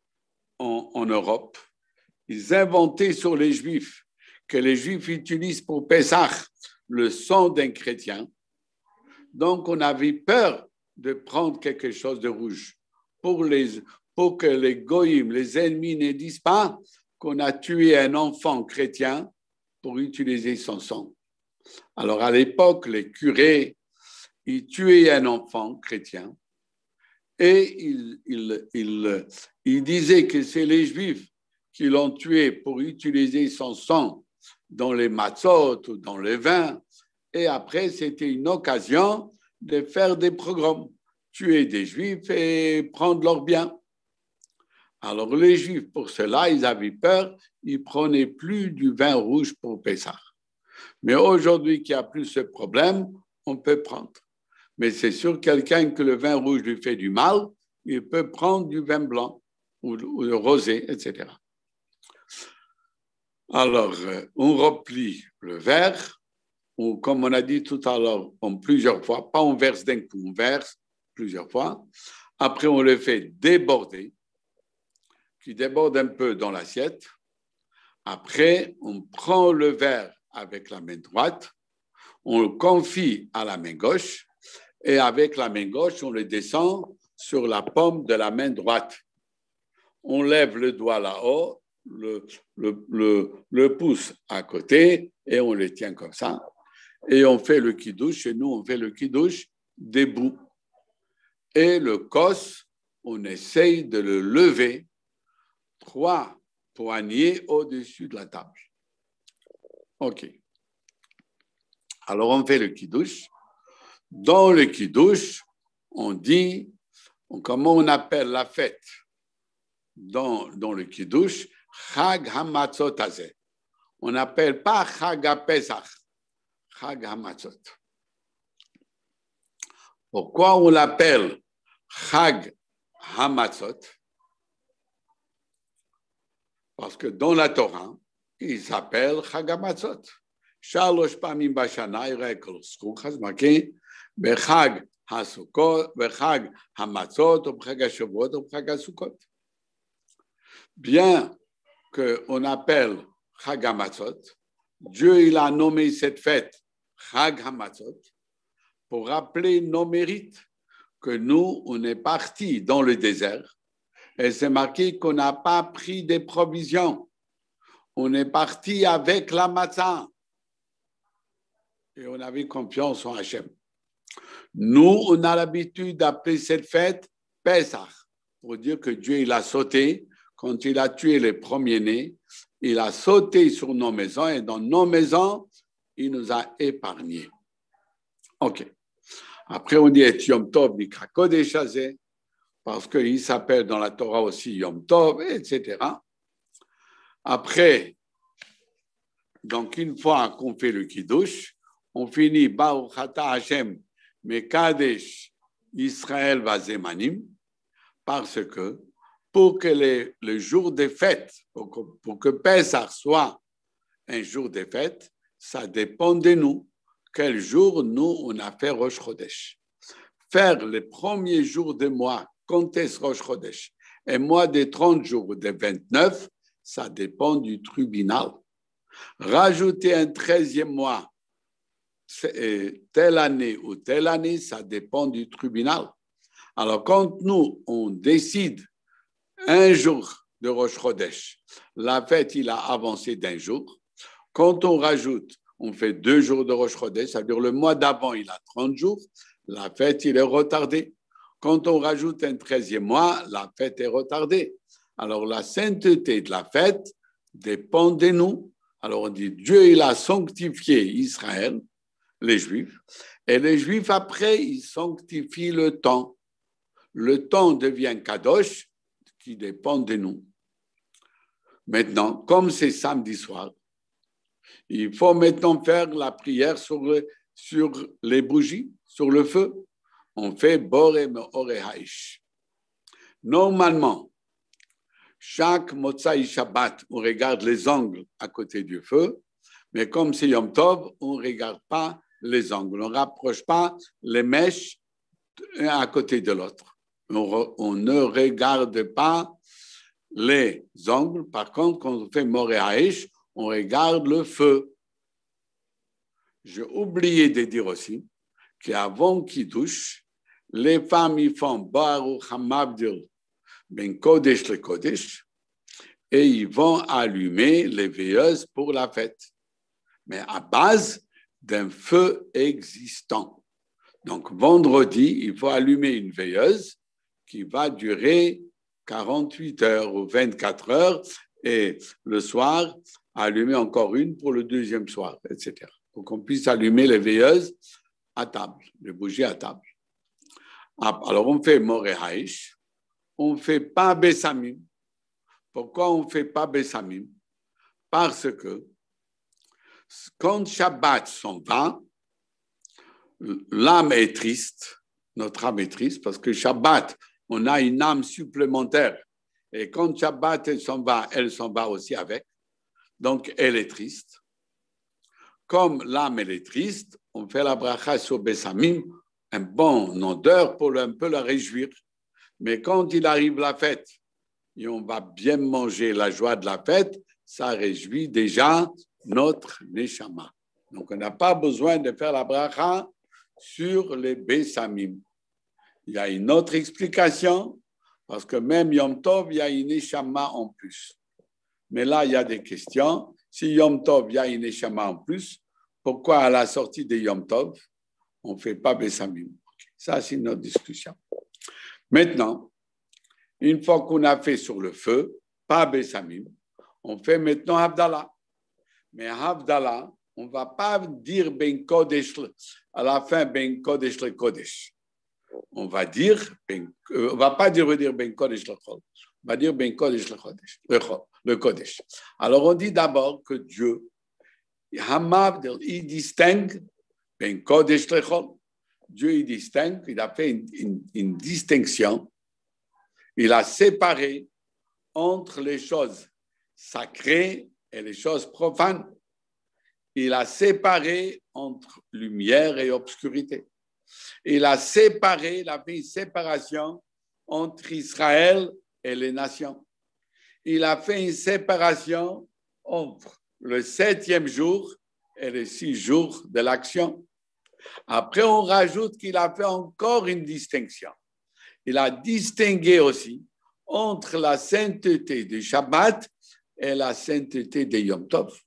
en Europe, ils inventaient sur les Juifs que les Juifs utilisent pour Pessah le sang d'un chrétien. Donc, on avait peur de prendre quelque chose de rouge pour que les goïms, les ennemis, ne disent pas qu'on a tué un enfant chrétien pour utiliser son sang. Alors, à l'époque, les curés, ils tuaient un enfant chrétien et ils disaient que c'est les Juifs qui l'ont tué pour utiliser son sang dans les matzot ou dans le vin. Et après, c'était une occasion de faire des pogroms, tuer des Juifs et prendre leurs biens. Alors les Juifs, pour cela, ils avaient peur, ils ne prenaient plus du vin rouge pour Pessah. Mais aujourd'hui qu'il n'y a plus ce problème, on peut prendre. Mais c'est sûr, quelqu'un que le vin rouge lui fait du mal, il peut prendre du vin blanc. ou le rosé, etc. Alors, on replie le verre, ou comme on a dit tout à l'heure, en plusieurs fois, pas on verse d'un coup, on verse plusieurs fois. Après, on le fait déborder, qui déborde un peu dans l'assiette. Après, on prend le verre avec la main droite, on le confie à la main gauche, et avec la main gauche, on le descend sur la paume de la main droite. On lève le doigt là-haut, le pouce à côté, et on le tient comme ça. Et on fait le kidouche. Chez nous, on fait le kidouche debout. Et le kos, on essaye de le lever 3 poignées au-dessus de la table. OK. Alors, on fait le kidouche. Dans le kidouche, on dit, comment on appelle la fête dans le kidouche, Chag HaMatzot Hazeh. On n'appelle pas Chag HaPesach, Chag HaMatzot. Pourquoi on l'appelle Chag HaMatzot? Parce que dans la Torah, il s'appelle Chag HaMatzot. Shalosh Pamim Bashana, Irekol Skuchas, marqué Bechag HaSukkot, Bechag HaMatzot, ou Bechag HaShavuot, ou Bechag HaSukkot. Bien qu'on appelle Chag HaMatzot, Dieu il a nommé cette fête Chag HaMatzot pour rappeler nos mérites, que nous, on est partis dans le désert et c'est marqué qu'on n'a pas pris des provisions. On est parti avec la matzah et on avait confiance en Hachem. Nous, on a l'habitude d'appeler cette fête Pesach pour dire que Dieu il a sauté. Quand il a tué les premiers-nés, il a sauté sur nos maisons et dans nos maisons, il nous a épargnés. OK. Après, on dit Yom Tov Nikra Kodesh Hazeh, parce qu'il s'appelle dans la Torah aussi Yom Tov, etc. Après, donc une fois qu'on fait le Kiddush, on finit Baruch Ata Hashem Mekadesh Israël Vazemanim, parce que pour que le jour des fêtes, pour que Pesach soit un jour des fêtes, ça dépend de nous. Quel jour nous, on a fait Rosh Chodesh. Faire les premiers jours de mois, compter Rosh Chodesh, et mois des 30 jours ou des 29, ça dépend du tribunal. Rajouter un 13e mois, telle année ou telle année, ça dépend du tribunal. Alors, quand nous, on décide un jour de Rosh Chodesh, la fête, il a avancé d'un jour. Quand on rajoute, on fait 2 jours de Rosh Chodesh, c'est-à-dire le mois d'avant, il a 30 jours, la fête, il est retardé. Quand on rajoute un 13e mois, la fête est retardée. Alors, la sainteté de la fête dépend de nous. Alors, on dit, Dieu, il a sanctifié Israël, les Juifs, et les Juifs, après, ils sanctifient le temps. Le temps devient Kadosh, qui dépend de nous. Maintenant, comme c'est samedi soir, il faut maintenant faire la prière sur les bougies, sur le feu. On fait Boré Meoré Haïch. Normalement, chaque Motsai Shabbat, on regarde les angles à côté du feu, mais comme c'est Yom Tov, on ne regarde pas les angles. On ne rapproche pas les mèches un à côté de l'autre. On ne regarde pas les angles. Par contre, quand on fait Moré Haïch, on regarde le feu. J'ai oublié de dire aussi qu'avant Kiddush, les femmes y font Baruch Hamabdil ben Kodesh le Kodesh et ils vont allumer les veilleuses pour la fête, mais à base d'un feu existant. Donc, vendredi, il faut allumer une veilleuse qui va durer 48 heures ou 24 heures et le soir, allumer encore une pour le deuxième soir, etc. Pour qu'on puisse allumer les veilleuses à table, les bougies à table. Alors, on fait Moré Haïch, on ne fait pas Bessamim. Pourquoi on ne fait pas Bessamim? Parce que quand Shabbat s'en va, l'âme est triste, notre âme est triste, parce que Shabbat, on a une âme supplémentaire Et quand Shabbat, elle s'en va aussi avec. Donc, elle est triste. Comme l'âme, elle est triste, on fait la bracha sur Bessamim, un bon odeur pour un peu la réjouir. Mais quand il arrive la fête, et on va bien manger la joie de la fête, ça réjouit déjà notre Neshama. Donc, on n'a pas besoin de faire la bracha sur les Bessamim. Il y a une autre explication, parce que même Yom Tov, il y a une Neshama en plus. Mais là, il y a des questions. Si Yom Tov, il y a une Neshama en plus, pourquoi à la sortie de Yom Tov, on ne fait pas Bessamim? Ça, c'est notre discussion. Maintenant, une fois qu'on a fait sur le feu, pas Bessamim, on fait maintenant Havdalah. Mais Havdalah, on ne va pas dire Ben Kodesh, à la fin Ben Kodesh le Kodesh. On va dire, on va pas dire Ben Kodesh le Chol, on va dire Ben Kodesh le Kodesh. Alors on dit d'abord que Dieu, il distingue Ben Kodesh le Chol. Dieu, il distingue, il a fait une distinction. Il a séparé entre les choses sacrées et les choses profanes. Il a séparé entre lumière et obscurité. Il a séparé, il a fait une séparation entre Israël et les nations. Il a fait une séparation entre le 7e jour et les 6 jours de l'action. Après, on rajoute qu'il a fait encore une distinction. Il a distingué aussi entre la sainteté du Shabbat et la sainteté de Yom Tov.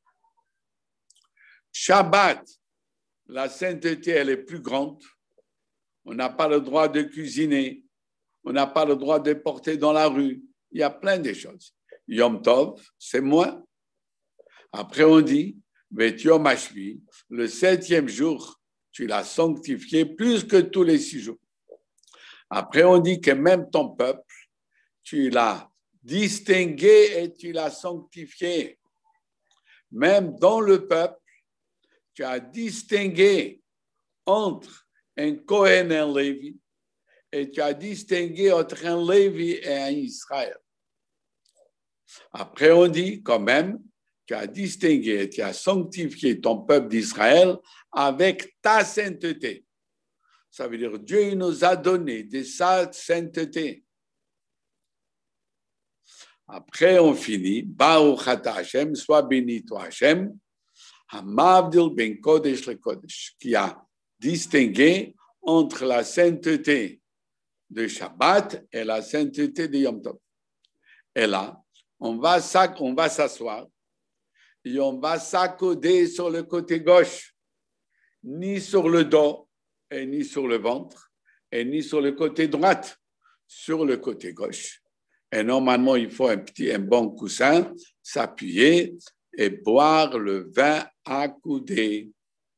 Shabbat, la sainteté, elle est plus grande. On n'a pas le droit de cuisiner. On n'a pas le droit de porter dans la rue. Il y a plein de choses. Yom Tov, c'est moins. Après, on dit, Yom Hashvi, le 7e jour, tu l'as sanctifié plus que tous les 6 jours. Après, on dit que même ton peuple, tu l'as distingué et tu l'as sanctifié. Même dans le peuple, tu as distingué entre un Kohen et un Lévi, et tu as distingué entre un Lévi et un Israël. Après, on dit quand même, tu as distingué, tu as sanctifié ton peuple d'Israël avec ta sainteté. Ça veut dire Dieu nous a donné de sa sainteté. Après, on finit, Baruch Ata Hashem, sois béni toi Hashem, Hamavdil ben Kodesh le Kodesh, qui a distingué entre la sainteté de Shabbat et la sainteté de Yom Tov. Et là, on va s'asseoir et on va s'accouder sur le côté gauche, ni sur le dos, et ni sur le ventre, et ni sur le côté droit, sur le côté gauche. Et normalement, il faut un bon coussin, s'appuyer et boire le vin accoudé.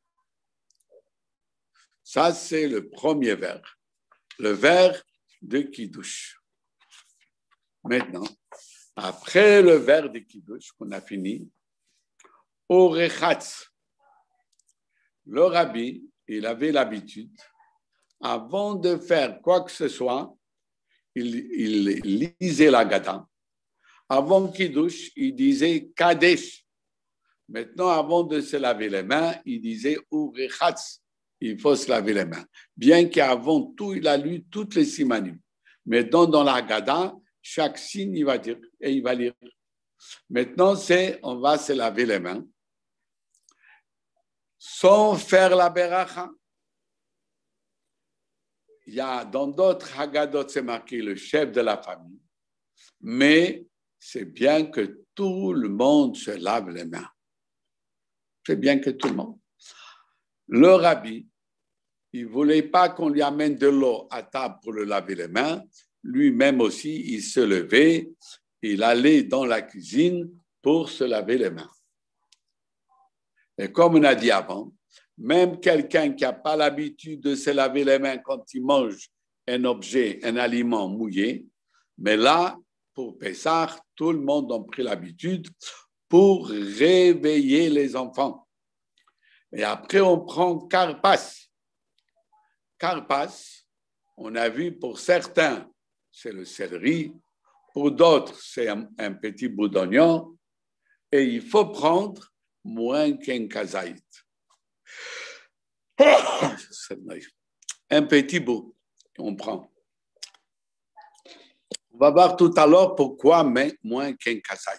Ça, c'est le premier verre, le verre de Kiddush. Maintenant, après le verre de Kiddush qu'on a fini, au Rechatz, le rabbi, il avait l'habitude, avant de faire quoi que ce soit, il lisait la Gada. Avant Kiddush, il disait Kadesh. Maintenant, avant de se laver les mains, il disait Urechatz. Il faut se laver les mains. Bien qu'avant tout, il a lu toutes les simanim. Maintenant, dans la Gada, chaque signe, il va dire et il va lire. Maintenant, on va se laver les mains sans faire la beracha. Il y a dans d'autres Haggadot, c'est marqué le chef de la famille, mais c'est bien que tout le monde se lave les mains. C'est bien que tout le monde. Le rabbi, il ne voulait pas qu'on lui amène de l'eau à table pour le laver les mains. Lui-même aussi, il se levait, il allait dans la cuisine pour se laver les mains. Et comme on a dit avant, même quelqu'un qui n'a pas l'habitude de se laver les mains quand il mange un objet, un aliment mouillé, mais là, pour Pessah, tout le monde a pris l'habitude pour réveiller les enfants. Et après, on prend Karpas. Karpas, on a vu pour certains, c'est le céleri, Pour d'autres, c'est un petit bout d'oignon. Et il faut prendre moins qu'un kazaït. Un petit bout, on prend. On va voir tout à l'heure pourquoi moins qu'un kazaït.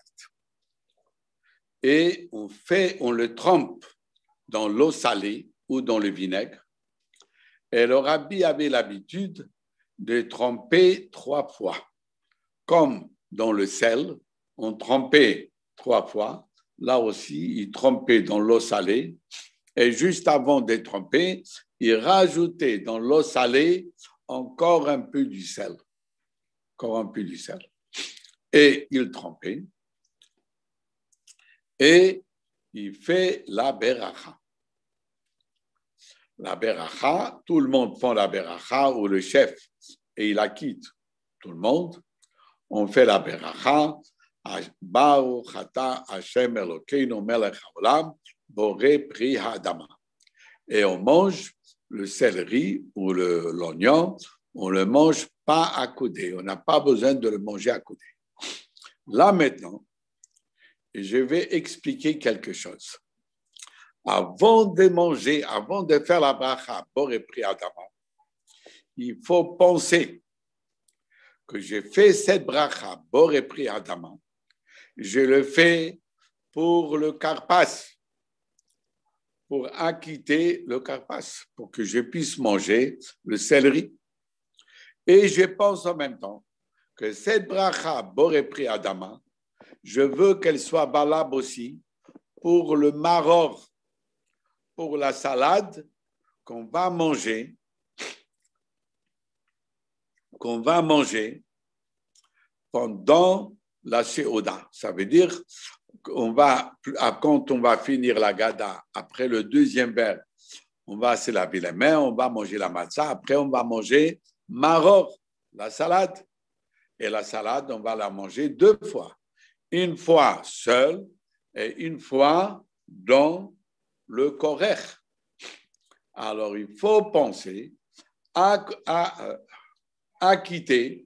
Et on le trempe dans l'eau salée ou dans le vinaigre. Et le rabbi avait l'habitude de tremper 3 fois. Comme dans le sel, on trempait 3 fois. Là aussi, il trempait dans l'eau salée. Et juste avant de tremper, il rajoutait dans l'eau salée encore un peu du sel. Encore un peu du sel. Et il trempait. Et il fait la beracha. La beracha, tout le monde fait la beracha, ou le chef, et il acquitte tout le monde. On fait la beracha. Baruch ata Hashem Elokeinu melech haolam boré pri ha'adama. Et on mange le céleri ou l'oignon, on ne le mange pas à côté. On n'a pas besoin de le manger à côté. Là maintenant, je vais expliquer quelque chose. Avant de manger, avant de faire la bracha boré pri ha'adama, il faut penser que j'ai fait cette bracha boré pri ha'adama. Je le fais pour le karpas, pour acquitter le karpas, pour que je puisse manger le céleri. Et je pense en même temps que cette bracha boré pri ha'adama, je veux qu'elle soit valable aussi pour le maror, pour la salade qu'on va manger pendant la Seuda. Ça veut dire quand on va finir la Gada, après le 2e verre, on va se laver les mains, on va manger la matzah, après on va manger maror, la salade. Et la salade, on va la manger 2 fois. Une fois seule et une fois dans le korech. Alors, il faut penser à quitter.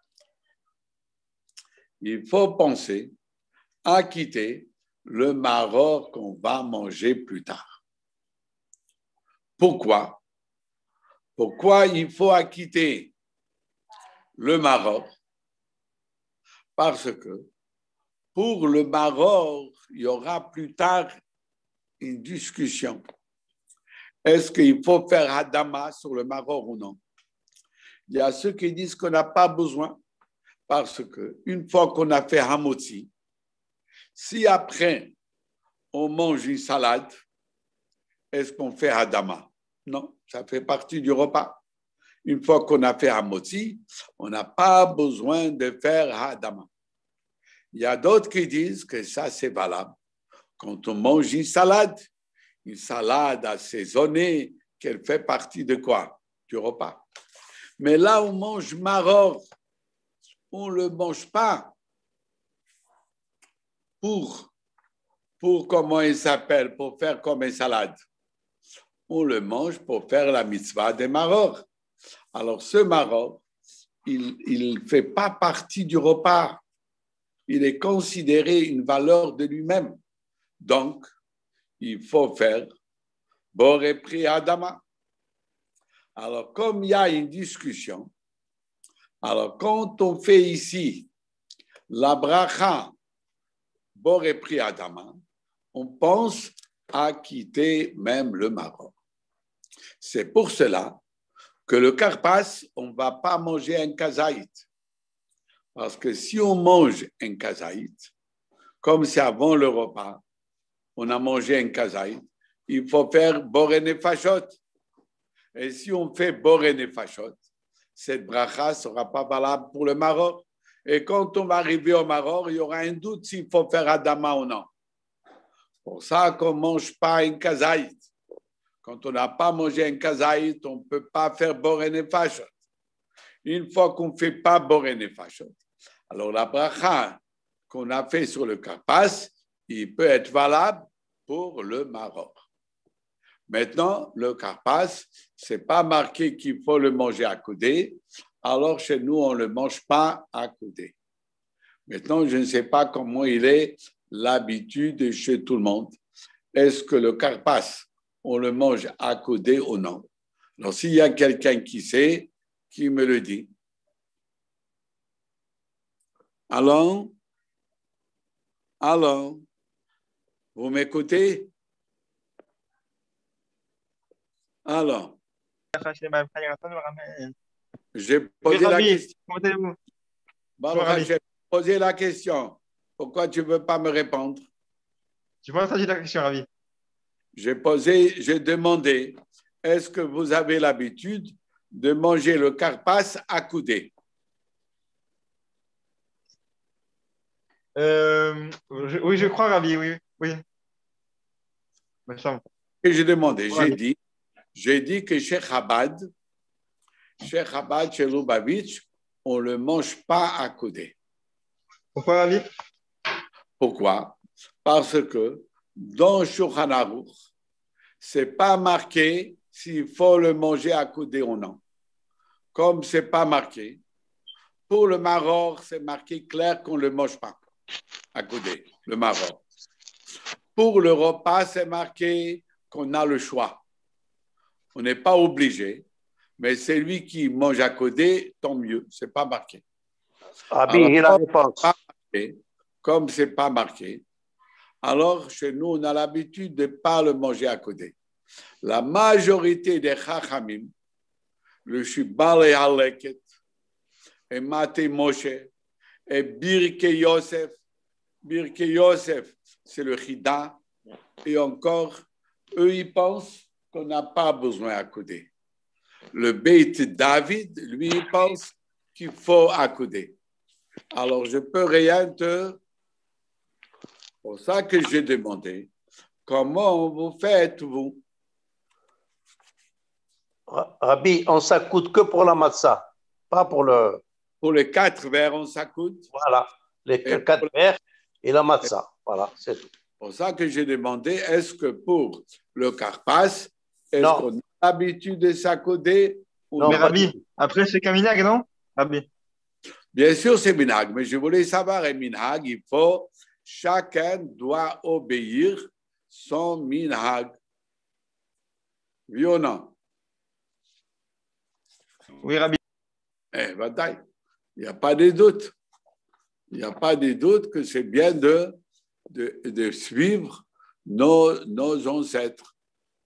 Il faut penser à quitter le maror qu'on va manger plus tard. Pourquoi? Pourquoi il faut acquitter le maror? Parce que pour le maror, il y aura plus tard une discussion. Est-ce qu'il faut faire hadama sur le maror ou non? Il y a ceux qui disent qu'on n'a pas besoin. Parce qu'une fois qu'on a fait hamotzi, si après on mange une salade, est-ce qu'on fait hadama? Non, ça fait partie du repas. Une fois qu'on a fait hamotzi, on n'a pas besoin de faire hadama. Il y a d'autres qui disent que ça c'est valable. Quand on mange une salade assaisonnée, qu'elle fait partie de quoi? Du repas. Mais là, on mange maror. On ne le mange pas pour comment il s'appelle, pour faire comme une salade. On le mange pour faire la mitzvah des maror. Alors, ce maror, il ne fait pas partie du repas. Il est considéré une valeur de lui-même. Donc, il faut faire boré pri ha'adama. Alors, comme il y a une discussion, alors quand on fait ici la bracha boré pri ha'adama, on pense à quitter même le maror. C'est pour cela que le karpas, on ne va pas manger un kazaït. Parce que si on mange un kazaït, comme c'est avant le repas, on a mangé un kazaït, il faut faire boré nefashot. Et si on fait boré nefashot, cette bracha ne sera pas valable pour le maror. Et quand on va arriver au maror, il y aura un doute s'il faut faire hadama ou non. Pour ça qu'on ne mange pas un kazaït. Quand on n'a pas mangé un kazaït, on ne peut pas faire boré nefashot. Une fois qu'on ne fait pas boré nefashot, alors la bracha qu'on a fait sur le karpas, il peut être valable pour le maror. Maintenant, le karpas, ce n'est pas marqué qu'il faut le manger à côté. Alors, chez nous, on ne le mange pas à côté. Maintenant, je ne sais pas comment il est l'habitude chez tout le monde. Est-ce que le karpas, on le mange à côté ou non? Alors, s'il y a quelqu'un qui sait, qui me le dit. Alors, vous m'écoutez? Alors, j'ai posé la question. J'ai posé la question. Pourquoi tu ne veux pas me répondre? Je n'ai pas entendu la question, Rabbi. J'ai demandé, est-ce que vous avez l'habitude de manger le karpas accoudé? Oui, je crois, Rabbi, oui. Et j'ai demandé, j'ai dit que chez Chabad, chez Lubavitch, on ne le mange pas accoudé. Pourquoi, Rabbi? Pourquoi? Parce que dans Shulchan Aruch, ce n'est pas marqué s'il faut le manger accoudé ou non. Comme ce n'est pas marqué, pour le maror, c'est marqué clair qu'on ne le mange pas accoudé, le maror. Pour le repas, c'est marqué qu'on a le choix. On n'est pas obligé, mais celui qui mange à côté, tant mieux, ce n'est pas marqué. Comme ce n'est pas marqué, alors chez nous, on a l'habitude de ne pas le manger à côté. La majorité des Chachamim, le Shibal et Haleket, et Mate Moshe, et Birke Yosef, c'est le Chida, et encore, eux, ils pensent qu'on n'a pas besoin d'accoudé. Le Beit David, lui, il pense qu'il faut accoudé. Alors, je peux rien te... C'est pour ça que j'ai demandé, comment vous faites, vous? Rabbi, on s'accoude que pour la matzah, pas pour le... Pour les 4 verres, on s'accoude. Voilà, les 4 verres et la matzah. Voilà, c'est tout. C'est pour ça que j'ai demandé, est-ce que pour le karpas, est-ce qu'on a l'habitude de s'accouder? Non, mais Rabbi, après c'est qu'un minhag, non, Rabbi? Bien sûr, c'est minhag, mais je voulais savoir, et minhag, chacun doit obéir son minhag. Oui ou non? Oui, Rabbi. Bataille. Il n'y a pas de doute. Il n'y a pas de doute que c'est bien de suivre nos ancêtres.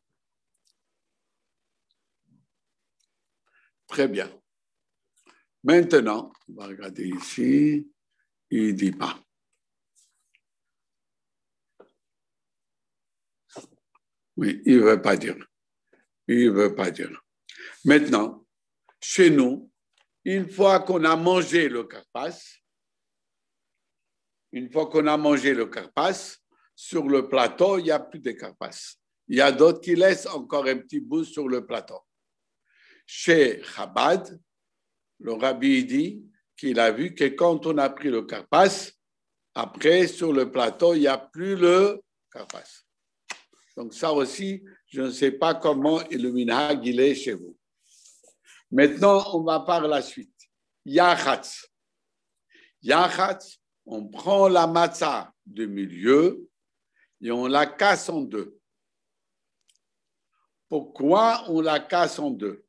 Très bien. Maintenant, on va regarder ici. Il ne dit pas. Oui, il ne veut pas dire. Il ne veut pas dire. Maintenant, chez nous, une fois qu'on a mangé le karpas, sur le plateau, il n'y a plus de karpas. Il y a d'autres qui laissent encore un petit bout sur le plateau. Chez Chabad, le rabbi dit qu'il a vu que quand on a pris le karpas, après, sur le plateau, il n'y a plus le karpas. Donc ça aussi, je ne sais pas comment le minhag il est chez vous. Maintenant, on va par la suite. Yachatz. Yachatz, on prend la matzah du milieu et on la casse en deux. Pourquoi on la casse en deux?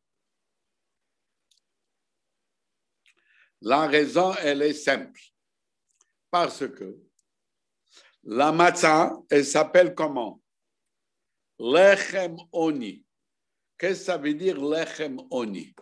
La raison, elle est simple. Parce que la matzah, elle s'appelle comment? Lechem oni. Qu'est-ce que ça veut dire lechem oni?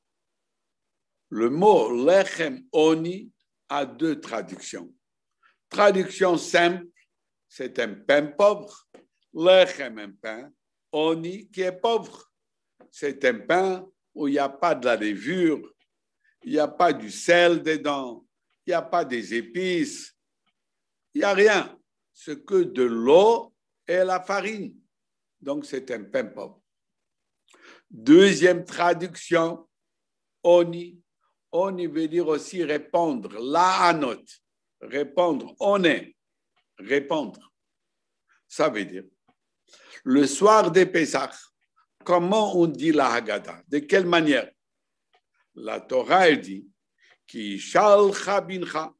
Le mot lechem oni a 2 traductions. Traduction simple, c'est un pain pauvre. Lechem, un pain. Oni, qui est pauvre. C'est un pain où il n'y a pas de la levure, il n'y a pas du sel dedans, il n'y a pas des épices, il n'y a rien. C'est que de l'eau et la farine. Donc, c'est un pain pauvre. Deuxième traduction, oni. Oni veut dire aussi répondre, la'anot, répondre, on est, répondre. Ça veut dire, le soir de Pessah, comment on dit la Haggadah? De quelle manière? La Torah, elle dit, Ki shalcha bincha,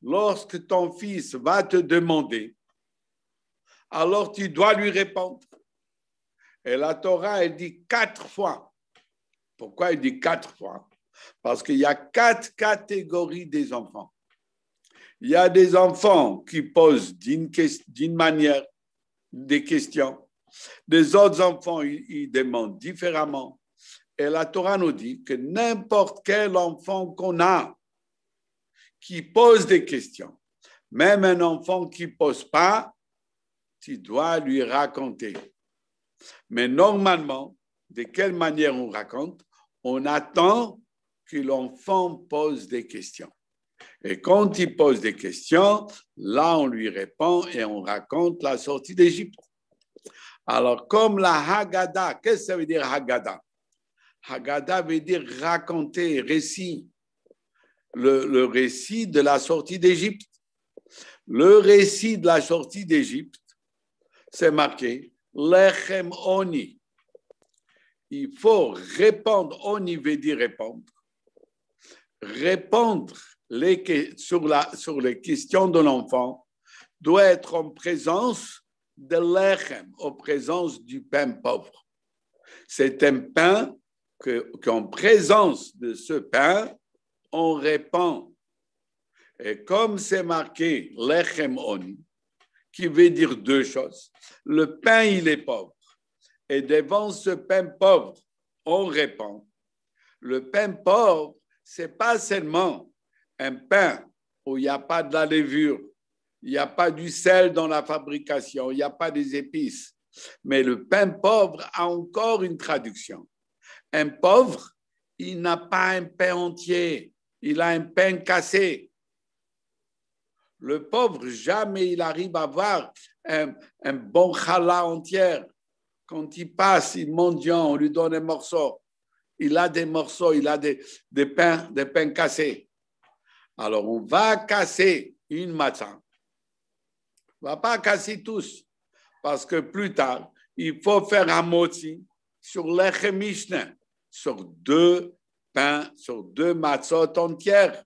lorsque ton fils va te demander, alors tu dois lui répondre. Et la Torah, elle dit 4 fois. Pourquoi elle dit 4 fois? Parce qu'il y a 4 catégories des enfants. Il y a des enfants qui posent d'une manière des questions. Des autres enfants, ils demandent différemment. Et la Torah nous dit que n'importe quel enfant qu'on a qui pose des questions, même un enfant qui ne pose pas, tu dois lui raconter. Mais normalement, de quelle manière on raconte? On attend que l'enfant pose des questions. Et quand il pose des questions, là, on lui répond et on raconte la sortie d'Égypte. Alors, comme la Haggadah, qu'est-ce que ça veut dire Haggadah? Haggadah veut dire raconter, récit. Le récit de la sortie d'Égypte. Le récit de la sortie d'Égypte, c'est marqué Lechem Oni. Il faut répondre, Oni veut dire répondre. Répondre sur les questions de l'enfant doit être en présence de Lechem, en présence du pain pauvre. C'est un pain qu'en présence de ce pain, on répond. Et comme c'est marqué Lechem Oni, qui veut dire 2 choses. Le pain, il est pauvre. Et devant ce pain pauvre, on répond. Le pain pauvre, ce n'est pas seulement un pain où il n'y a pas de la levure, il n'y a pas du sel dans la fabrication, il n'y a pas des épices. Mais le pain pauvre a encore une traduction. Un pauvre, il n'a pas un pain entier, il a un pain cassé. Le pauvre, jamais il arrive à avoir un bon challah entier. Quand il passe, il mendiant, on lui donne un morceau. Il a des morceaux, il a des pains cassés. Alors, on va casser une matzah. On ne va pas casser tous, parce que plus tard, il faut faire un motzi sur l'Echem Mishneh, sur 2 pains, sur 2 matzot entières.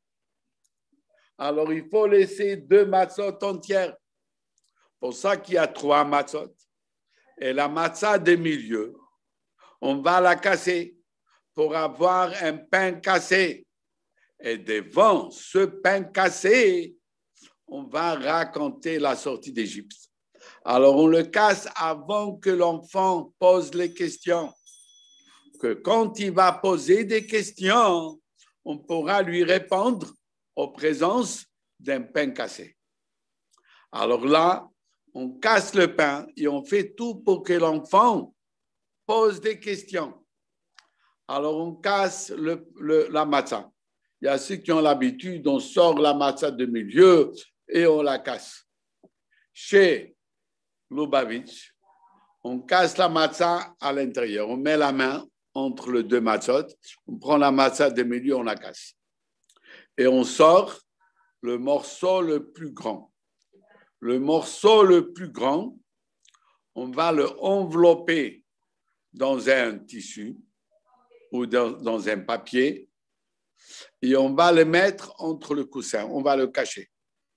Alors, il faut laisser 2 matzot entières. Pour ça qu'il y a 3 matzot. Et la matzah des milieux, on va la casser pour avoir un pain cassé. Et devant ce pain cassé, on va raconter la sortie d'Égypte. Alors, on le casse avant que l'enfant pose les questions. Que quand il va poser des questions, on pourra lui répondre en présence d'un pain cassé. Alors là, on casse le pain et on fait tout pour que l'enfant pose des questions. Alors, on casse la matzah. Il y a ceux qui ont l'habitude, on sort la matzah de milieu et on la casse. Chez Lubavitch, on casse la matzah à l'intérieur. On met la main entre les 2 matzot, on prend la matzah de milieu, on la casse. Et on sort le morceau le plus grand. Le morceau le plus grand, on va le envelopper dans un tissu ou dans un papier et on va le mettre entre le coussin, on va le cacher.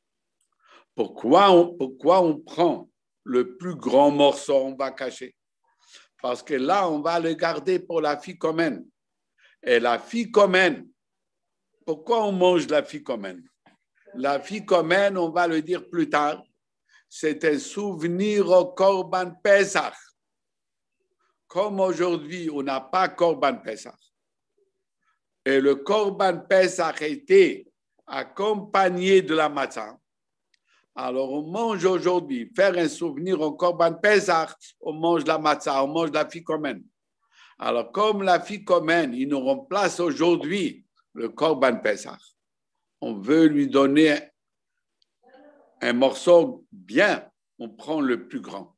Pourquoi on prend le plus grand morceau, on va cacher? Parce que là, on va le garder pour la fille commune. Et la fille commune, pourquoi on mange la fille commune? La fille commune, on va le dire plus tard, c'est un souvenir au Korban Pesach. Comme aujourd'hui, on n'a pas Korban Pesach. Et le Korban Pesach était accompagné de la matzah. Alors, on mange aujourd'hui, faire un souvenir au Korban Pesach, on mange la matzah, on mange la fikomen. Alors, comme la fikomen, il nous remplace aujourd'hui le Korban Pesach, on veut lui donner un morceau bien, on prend le plus grand.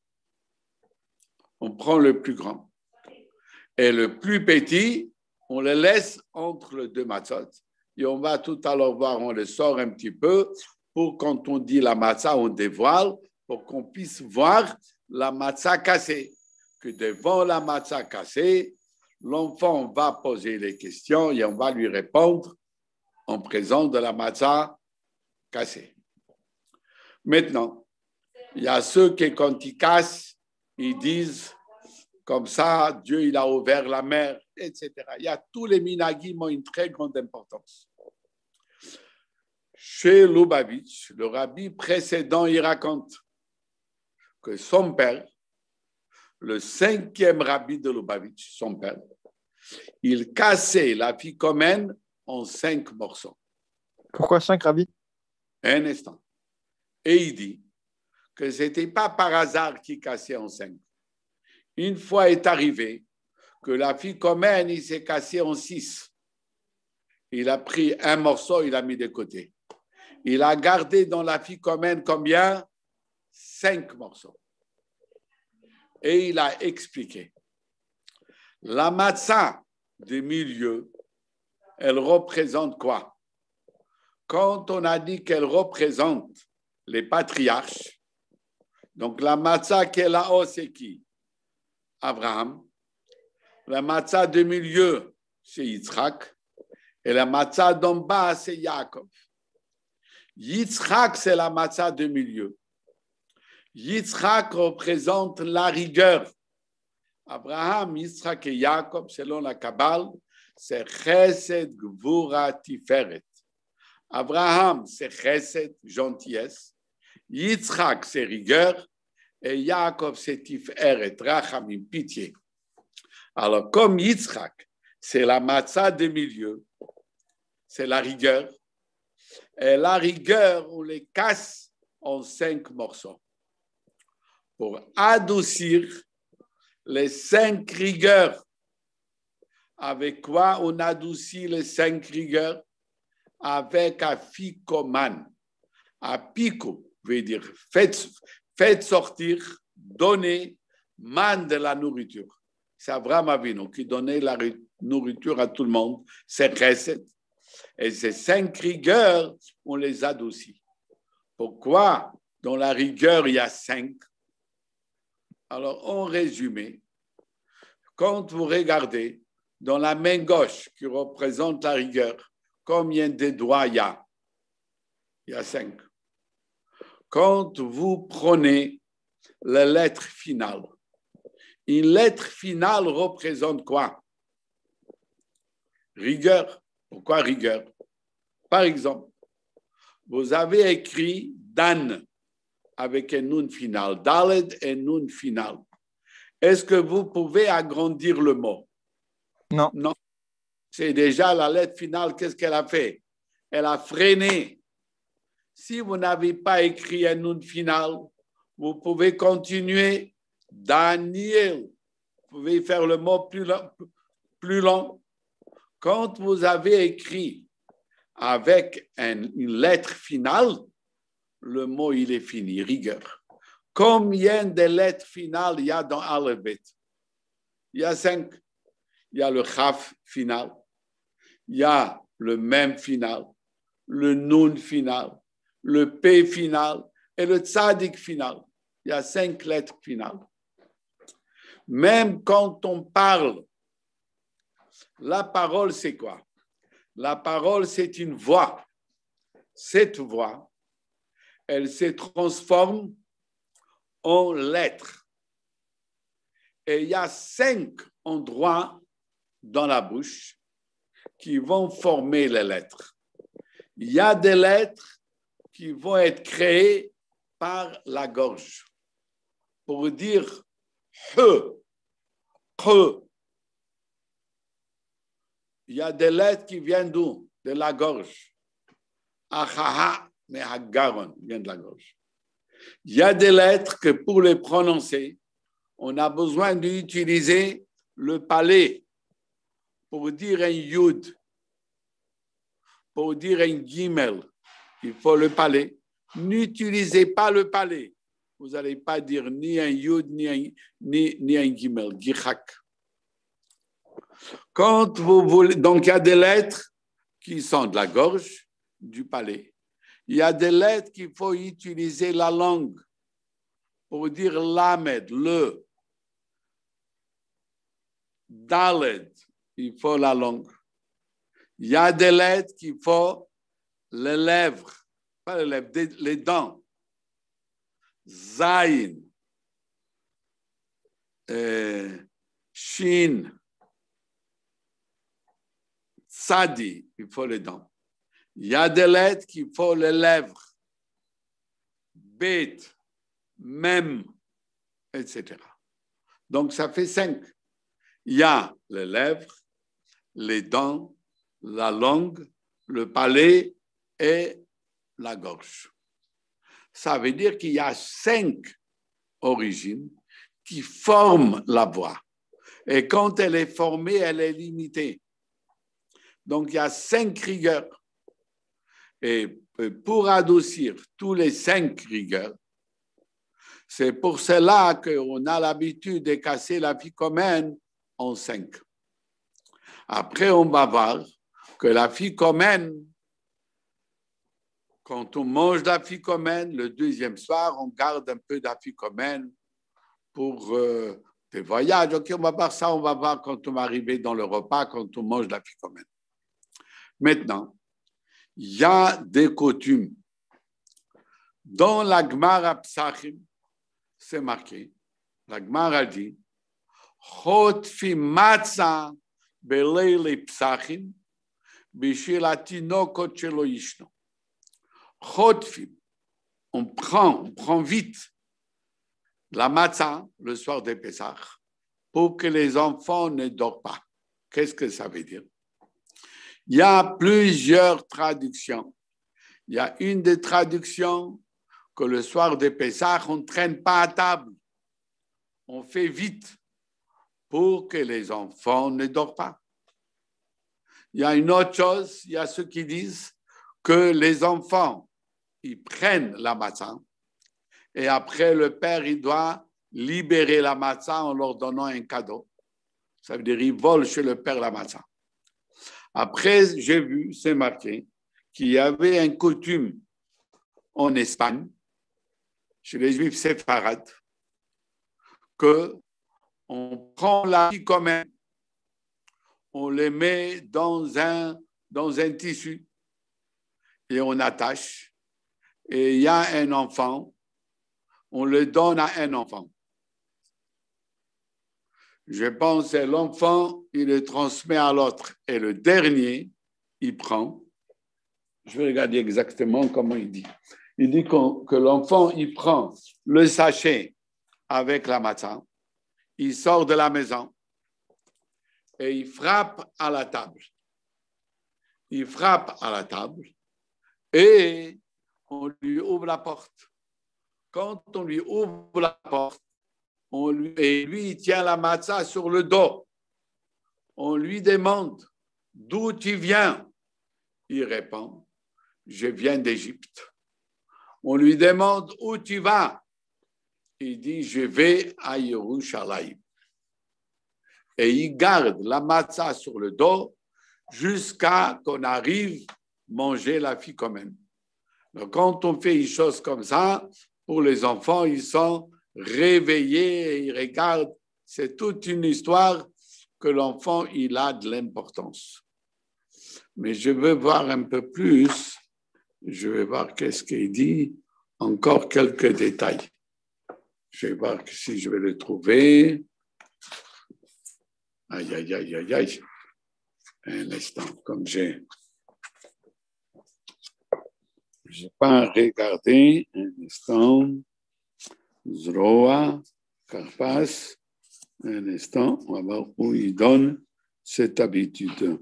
On prend le plus grand. Et le plus petit, on le laisse entre les 2 matzot. Et on va tout à l'heure voir, on le sort un petit peu pour quand on dit la matzah, on dévoile pour qu'on puisse voir la matzah cassée. Que devant la matzah cassée, l'enfant va poser les questions et on va lui répondre en présence de la matzah cassé. Maintenant, il y a ceux qui, quand ils cassent, ils disent comme ça, Dieu il a ouvert la mer, etc. Il y a tous les minagim ont une très grande importance. Chez Lubavitch, le rabbi précédent, il raconte que son père, le 5e rabbi de Lubavitch, son père, il cassait la ficomène en 5 morceaux. Pourquoi 5, Rabbi? Un instant. Et il dit que ce n'était pas par hasard qu'il cassait en 5. Une fois est arrivé que la ficomène, il s'est cassé en 6. Il a pris un morceau, il l'a mis de côté. Il a gardé dans la ficomène combien? 5 morceaux. Et il a expliqué. La matzah du milieu, elle représente quoi? Quand on a dit qu'elle représente les patriarches, donc la matzah qui est là-haut, c'est qui? Abraham. La matzah du milieu, c'est Yitzhak. Et la matzah d'en bas, c'est Yaakov. Yitzhak, c'est la matzah du milieu. Yitzhak représente la rigueur. Abraham, Yitzhak et Yaakov, selon la Kabbale, c'est Chesed, Gvura, Tiferet. Abraham, c'est Chesed, gentillesse. Yitzhak, c'est rigueur. Et Yaakov, c'est Tiferet, Rachamim, pitié. Alors, comme Yitzhak, c'est la matzah des milieux, c'est la rigueur. Et la rigueur, on les casse en 5 morceaux pour adoucir les 5 rigueurs. Avec quoi on adoucit les 5 rigueurs? Avec un ficomane. Un pico veut dire faites sortir, donnez, man de la nourriture. C'est Abraham Avinu qui donnait la nourriture à tout le monde. C'est Chesed. Et ces 5 rigueurs, on les adoucit. Pourquoi dans la rigueur il y a 5? Alors, en résumé, quand vous regardez dans la main gauche qui représente la rigueur, combien de doigts il y a? Il y a 5. Quand vous prenez la lettre finale, une lettre finale représente quoi? Rigueur. Pourquoi rigueur? Par exemple, vous avez écrit Dan avec un nun final, Daled et nun final. Est-ce que vous pouvez agrandir le mot? Non. Non. C'est déjà la lettre finale. Qu'est-ce qu'elle a fait? Elle a freiné. Si vous n'avez pas écrit un nun final, vous pouvez continuer. Daniel. Vous pouvez faire le mot plus long. Quand vous avez écrit avec une lettre finale, le mot, il est fini, rigueur. Combien de lettres finales il y a dans Aleph-Bet? Il y a 5. Il y a le Chaf final, il y a le Mem final, le Nun final, le P final et le Tzadik final. Il y a 5 lettres finales. Même quand on parle, la parole, c'est quoi? La parole, c'est une voix. Cette voix, elle se transforme en lettres. Et il y a 5 endroits dans la bouche qui vont former les lettres. Il y a des lettres qui vont être créées par la gorge. Pour dire he, he. Il y a des lettres qui viennent d'où? De la gorge. Achaha, mais Hagaron vient de la gorge. Il y a des lettres que pour les prononcer, on a besoin d'utiliser le palais. Pour dire un yud, pour dire un gimel, il faut le palais. N'utilisez pas le palais. Vous n'allez pas dire ni un yud, ni un gimel, gichak. Quand vous voulez, donc il y a des lettres qui sont de la gorge, du palais. Il y a des lettres qu'il faut utiliser la langue pour dire lamed, le, daled, il faut la langue. Il y a des lettres qu'il faut les lèvres pas les lèvres, les dents. Zayin, Shin, Tzadi, il faut les dents. Il y a des lettres qu'il faut les lèvres. Bet, Mem, etc. Donc, ça fait 5. Il y a les lèvres, les dents, la langue, le palais et la gorge. Ça veut dire qu'il y a 5 origines qui forment la voix. Et quand elle est formée, elle est limitée. Donc, il y a 5 rigueurs. Et pour adoucir tous les 5 rigueurs, c'est pour cela qu'on a l'habitude de casser la ficomène en 5. Après, on va voir que la ficomène, quand on mange la ficomène, le deuxième soir, on garde un peu d'aficomène pour des voyages. Ok, on va voir ça, on va voir quand on va arriver dans le repas, quand on mange la ficomène. Maintenant, il y a des coutumes. Dans la Gemara Psachim, c'est marqué, la Gemara dit, Chotfi matzah beleili Psachim bishil hatinokot shelo yishno. Chotfi, on prend vite la matzah le soir de Pessah pour que les enfants ne dorment pas. Qu'est-ce que ça veut dire? Il y a plusieurs traductions. Il y a une des traductions que le soir de Pessah, on ne traîne pas à table. On fait vite pour que les enfants ne dorment pas. Il y a une autre chose, il y a ceux qui disent que les enfants, ils prennent la matzah et après le père, il doit libérer la matzah en leur donnant un cadeau. Ça veut dire qu'ils volent chez le père la matzah. Après, j'ai vu, c'est marqué, qu'il y avait une coutume en Espagne, chez les Juifs séfarades, qu'on prend la ficomène, on les met dans un tissu et on attache. Et il y a un enfant, on le donne à un enfant. Je pense que l'enfant, il le transmet à l'autre. Et le dernier, il prend. Je vais regarder exactement comment il dit. Il dit que l'enfant, il prend le sachet avec la matzah, il sort de la maison et il frappe à la table. Il frappe à la table et on lui ouvre la porte. Quand on lui ouvre la porte, et lui, il tient la matzah sur le dos. On lui demande d'où tu viens. Il répond, je viens d'Égypte. On lui demande où tu vas. Il dit, je vais à Yerushalayim. Et il garde la matzah sur le dos jusqu'à qu'on arrive manger la ficomène. Donc, quand on fait une chose comme ça, pour les enfants, ils sont réveillés et ils regardent. C'est toute une histoire que l'enfant, il a de l'importance. Mais je veux voir un peu plus. Je vais voir qu'est-ce qu'il dit. Encore quelques détails. Je vais voir si je vais le trouver. Aïe, aïe, aïe, aïe, aïe. Un instant, comme j'ai pas regardé. Un instant. Zroa, Karpas. Un instant, on va voir où il donne cette habitude.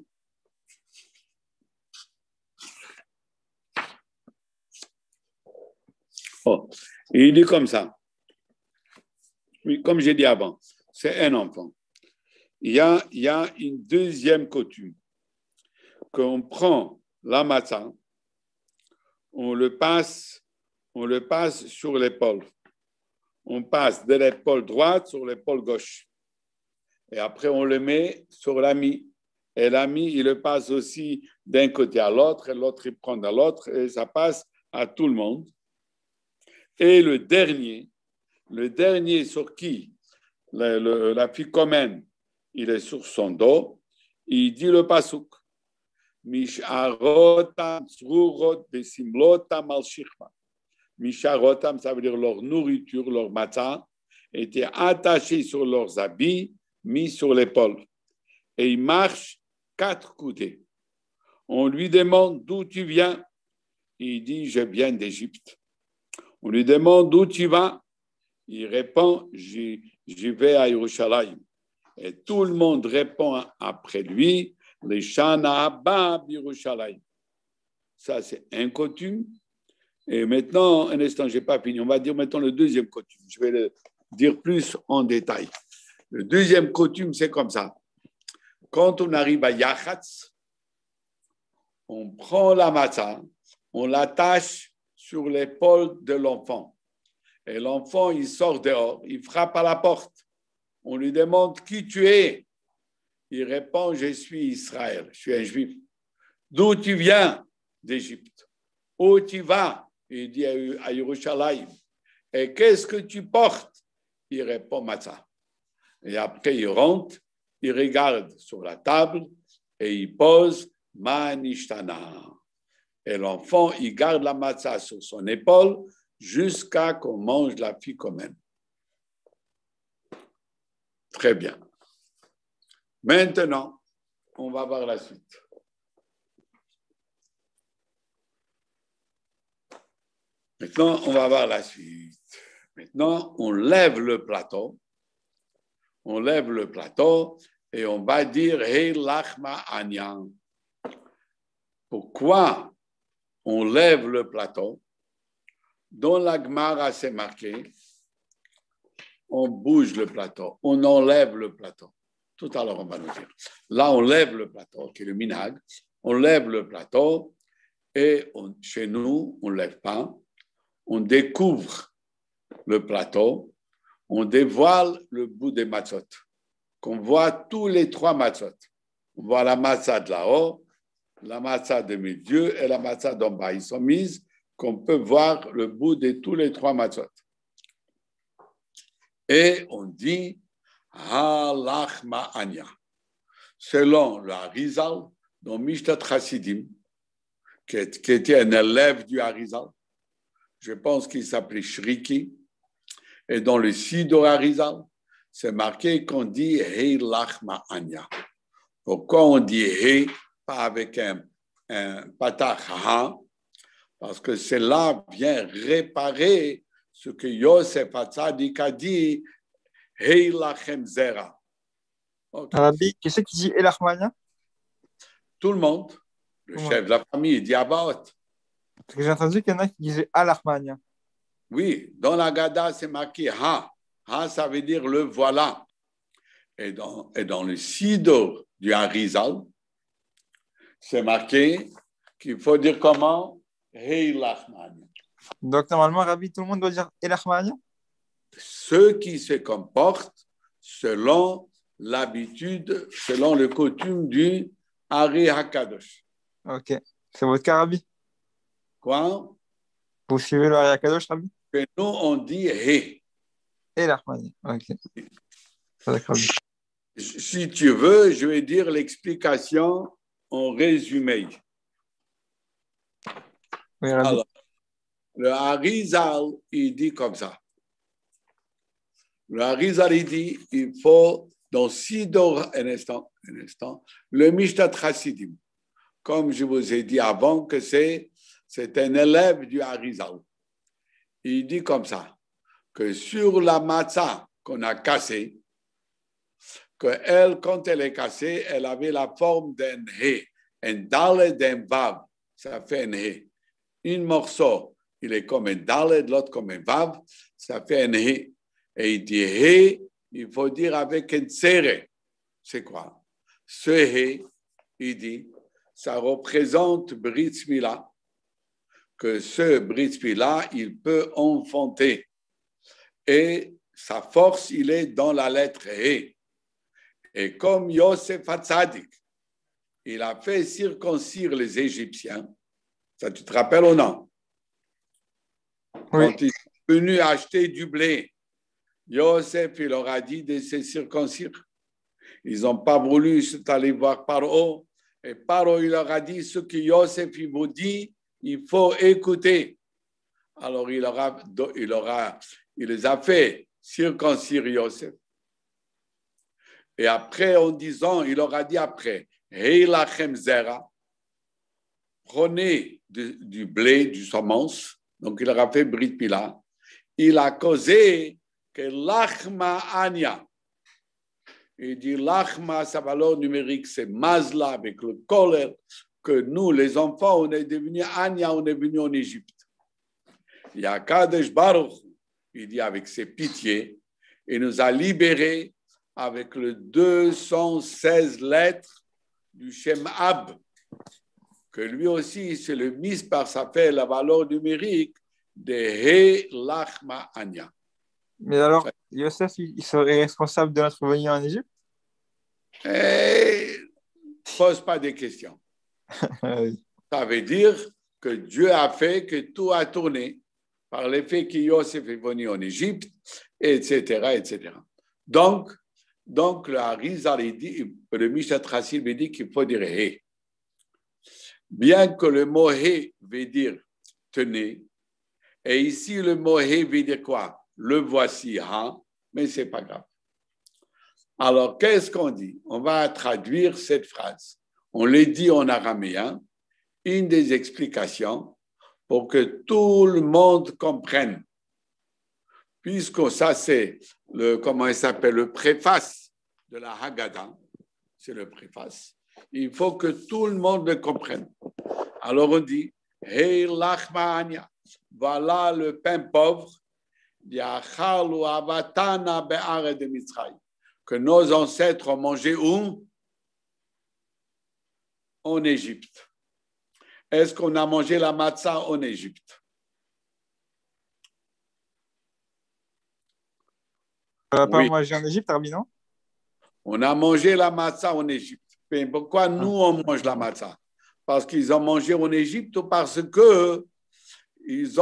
Oh, il dit comme ça. Oui, comme j'ai dit avant, c'est un enfant. Il y a une deuxième coutume. Qu'on prend la matzah, on le passe sur l'épaule. On passe de l'épaule droite sur l'épaule gauche. Et après, on le met sur l'ami. Et l'ami, il le passe aussi d'un côté à l'autre, et l'autre, il prend à l'autre, et ça passe à tout le monde. Et le dernier sur qui la ficomène, il est sur son dos, il dit le pasouk. Misharotam tzrurot besimlotam al shichma. Misharotam, ça veut dire leur nourriture, leur matzah, était attachée sur leurs habits, mis sur l'épaule. Et il marche 4 coudées. On lui demande d'où tu viens. Il dit, je viens d'Égypte. On lui demande d'où tu vas. Il répond, j'y vais à Yerushalayim. Et tout le monde répond après lui, les Shana Abba Yerushalayim. Ça, c'est un coutume. Et maintenant, un instant, je n'ai pas fini. On va dire maintenant le deuxième coutume. Je vais le dire plus en détail. Le deuxième coutume, c'est comme ça. Quand on arrive à Yachatz, on prend la matzah, on l'attache sur l'épaule de l'enfant. Et l'enfant, il sort dehors, il frappe à la porte. On lui demande qui tu es. Il répond, je suis Israël, je suis un juif. D'où tu viens? D'Égypte. Où tu vas? Il dit à Yerushalayim. Et qu'est-ce que tu portes? Il répond matzah. Et après, il rentre, il regarde sur la table et il pose Manishtana. Et l'enfant, il garde la matzah sur son épaule jusqu'à qu'on mange la fille quand même. Très bien. Maintenant, on va voir la suite. Maintenant, on va voir la suite. Maintenant, on lève le plateau. On lève le plateau et on va dire Hey Lachma Anyan. Pourquoi on lève le plateau? Dans la Gemara, c'est marqué, on bouge le plateau, on enlève le plateau. Tout à l'heure, on va nous dire. Là, on lève le plateau, qui est le minag. On lève le plateau et chez nous, on ne lève pas. On découvre le plateau, on dévoile le bout des matzot. Qu'on voit tous les 3 matzot. On voit la matzah de là-haut, la matzah de milieu et la matzah d'en bas. Ils sont mises qu'on peut voir le bout de tous les 3 matzot. Et on dit Halachma Anya. Selon le Harizal, dans Mishtat Chassidim, qui était un élève du Harizal, je pense qu'il s'appelait Shriki, et dans le Sidor Harizal, c'est marqué qu'on dit Hey Lachma Anya. Pourquoi on dit Hey, pas avec un patach ha? Parce que cela vient réparer ce que Yosef Hatzadik a dit Hey Lachem Zera. Okay. Rabbi, qui c'est qui dit Elachmania? Tout le monde. Le chef de la famille, il dit Abaot. Parce que j'ai entendu qu'il y en a qui disaient Alachmania. Oui, dans la Gada, c'est marqué Ha. Ha, ça veut dire le voilà. Et dans le Sidor du Harizal, c'est marqué qu'il faut dire comment Hey Lachmania. Donc, normalement, Rabbi, tout le monde doit dire Elachmania? Ceux qui se comportent selon l'habitude, selon le coutume du Hari Hakadosh. Ok. C'est votre cas, Rabbi? Quoi? Vous suivez le Hari Hakadosh, Rabbi? Que nous, on dit He. Elachmania. Ok. D'accord. Si tu veux, je vais dire l'explication en résumé. Oui, Rabbi. Alors, le Harizal, il dit comme ça. Le Harizal, il dit, il faut, dans Sidor, un instant, le Mishtat Chassidim, comme je vous ai dit avant, que c'est un élève du Harizal. Il dit comme ça, que sur la matzah qu'on a cassée, qu'elle, quand elle est cassée, elle avait la forme d'un He, un Dalet d'un Vav, ça fait un He. Un morceau, il est comme un Dalet, l'autre comme un Vav, ça fait un He. Et il dit He, il faut dire avec un Tsere. C'est quoi? Ce He, il dit, ça représente Brit Mila, que ce Brit Mila, il peut enfanter. Et sa force, il est dans la lettre He. Et comme Yosef Hatzadik, il a fait circoncire les Égyptiens, ça tu te rappelles ou non? Oui. Quand ils sont venus acheter du blé, Yosef, il leur a dit de se circoncire. Ils n'ont pas voulu aller voir Paro. Et Paro, il leur a dit ce que Yosef il vous dit, il faut écouter. Alors il les a fait circoncire Yosef. Et après, en disant, il leur a dit après, Hei lachem zera, prenez du blé, du semence. Donc il leur a fait Brit Mila. Il a causé que l'achma anya. Il dit l'achma, sa valeur numérique, c'est mazla avec le colère, que nous, les enfants, on est devenus anya, on est venus en Égypte. Il y a Kadesh Baruch, il dit avec ses pitiés, il nous a libérés avec le 216 lettres du Shem Ab, que lui aussi, c'est le mis par sa fait la valeur numérique de He Lachma Anya. Mais alors, Yosef, il serait responsable de notre venue en Égypte? Pose pas de questions. Oui. Ça veut dire que Dieu a fait que tout a tourné par l'effet que Yosef est venu en Égypte, etc., etc. Donc le Harizal, le Mishnah Tracil veut dire qu'il faut dire He. Bien que le mot He veut dire tenez, et ici le mot He veut dire quoi? Le voici, hein? Mais ce n'est pas grave. Alors, qu'est-ce qu'on dit? On va traduire cette phrase. On le dit en araméen, une des explications pour que tout le monde comprenne. Puisque ça, c'est le préface de la Haggadah, c'est le préface. Il faut que tout le monde le comprenne. Alors on dit, Hey lachma anya, voilà le pain pauvre, yachalu avatana be'are de Mitzrayim, que nos ancêtres ont mangé où? En Égypte. Est-ce qu'on a mangé la matzah en Égypte? On n'a pas Oui. mangé en Égypte, Rabbi, non? On a mangé la matzah en Égypte. Mais pourquoi nous, on mange la matzah? Parce qu'ils ont mangé en Égypte ou parce que ils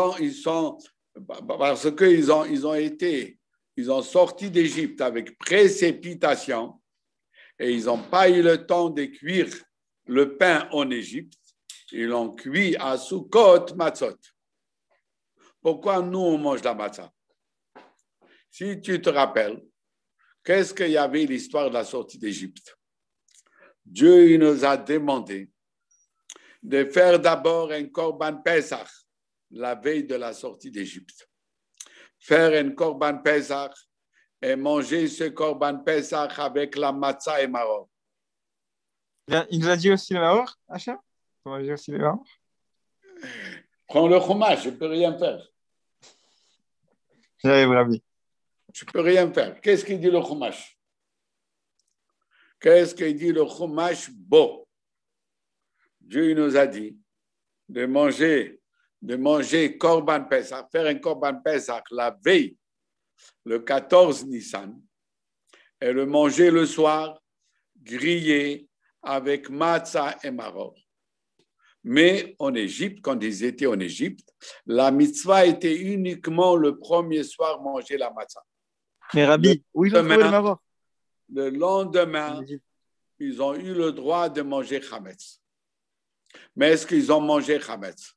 ont sorti d'Égypte avec précipitation et ils n'ont pas eu le temps de cuire le pain en Égypte. Ils l'ont cuit à Sukkot Matzot. Pourquoi nous, on mange la matzah? Si tu te rappelles, qu'est-ce qu'il y avait l'histoire de la sortie d'Égypte? Dieu il nous a demandé de faire d'abord un Korban Pesach la veille de la sortie d'Égypte. Faire un Korban Pesach et manger ce Korban Pesach avec la matzah et maror. Il nous a dit aussi le maror, Hachem? Il nous a dit aussi le maror? Prends le chumash, je ne peux rien faire. J'arrive, Rabbi. Je ne peux rien faire. Qu'est-ce qu'il dit le chumash? Qu'est-ce qu'il dit le chumash beau? Dieu nous a dit de manger Korban Pesach, faire un Korban Pesach la veille, le 14 Nissan, et le manger le soir, grillé avec matzah et maror. Mais en Égypte, quand ils étaient en Égypte, la mitzvah était uniquement le premier soir manger la matzah. Mais Rabbi, où ils ont trouvé le maror? Le lendemain, ils ont eu le droit de manger chametz. Mais est-ce qu'ils ont mangé chametz?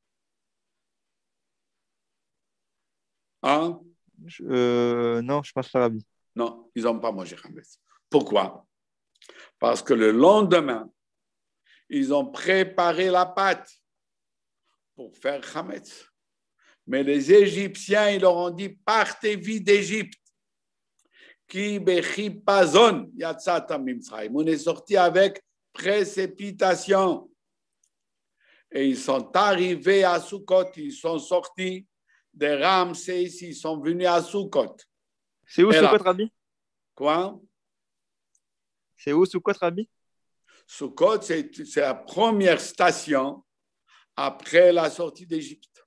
Hein? Non, je pense pas, Rabbi. Non, ils n'ont pas mangé chametz. Pourquoi? Parce que le lendemain, ils ont préparé la pâte pour faire chametz. Mais les Égyptiens, ils leur ont dit, partez vite d'Égypte. Ki bechipazon yatsatam mimtzrayim. On est sorti avec précipitation. Et ils sont arrivés à Sukkot, ils sont sortis de Ramsès, ils sont venus à Sukkot. C'est où Sukkot, Rabbi? Quoi? C'est où Sukkot, Rabbi? Sukkot, c'est la première station après la sortie d'Égypte.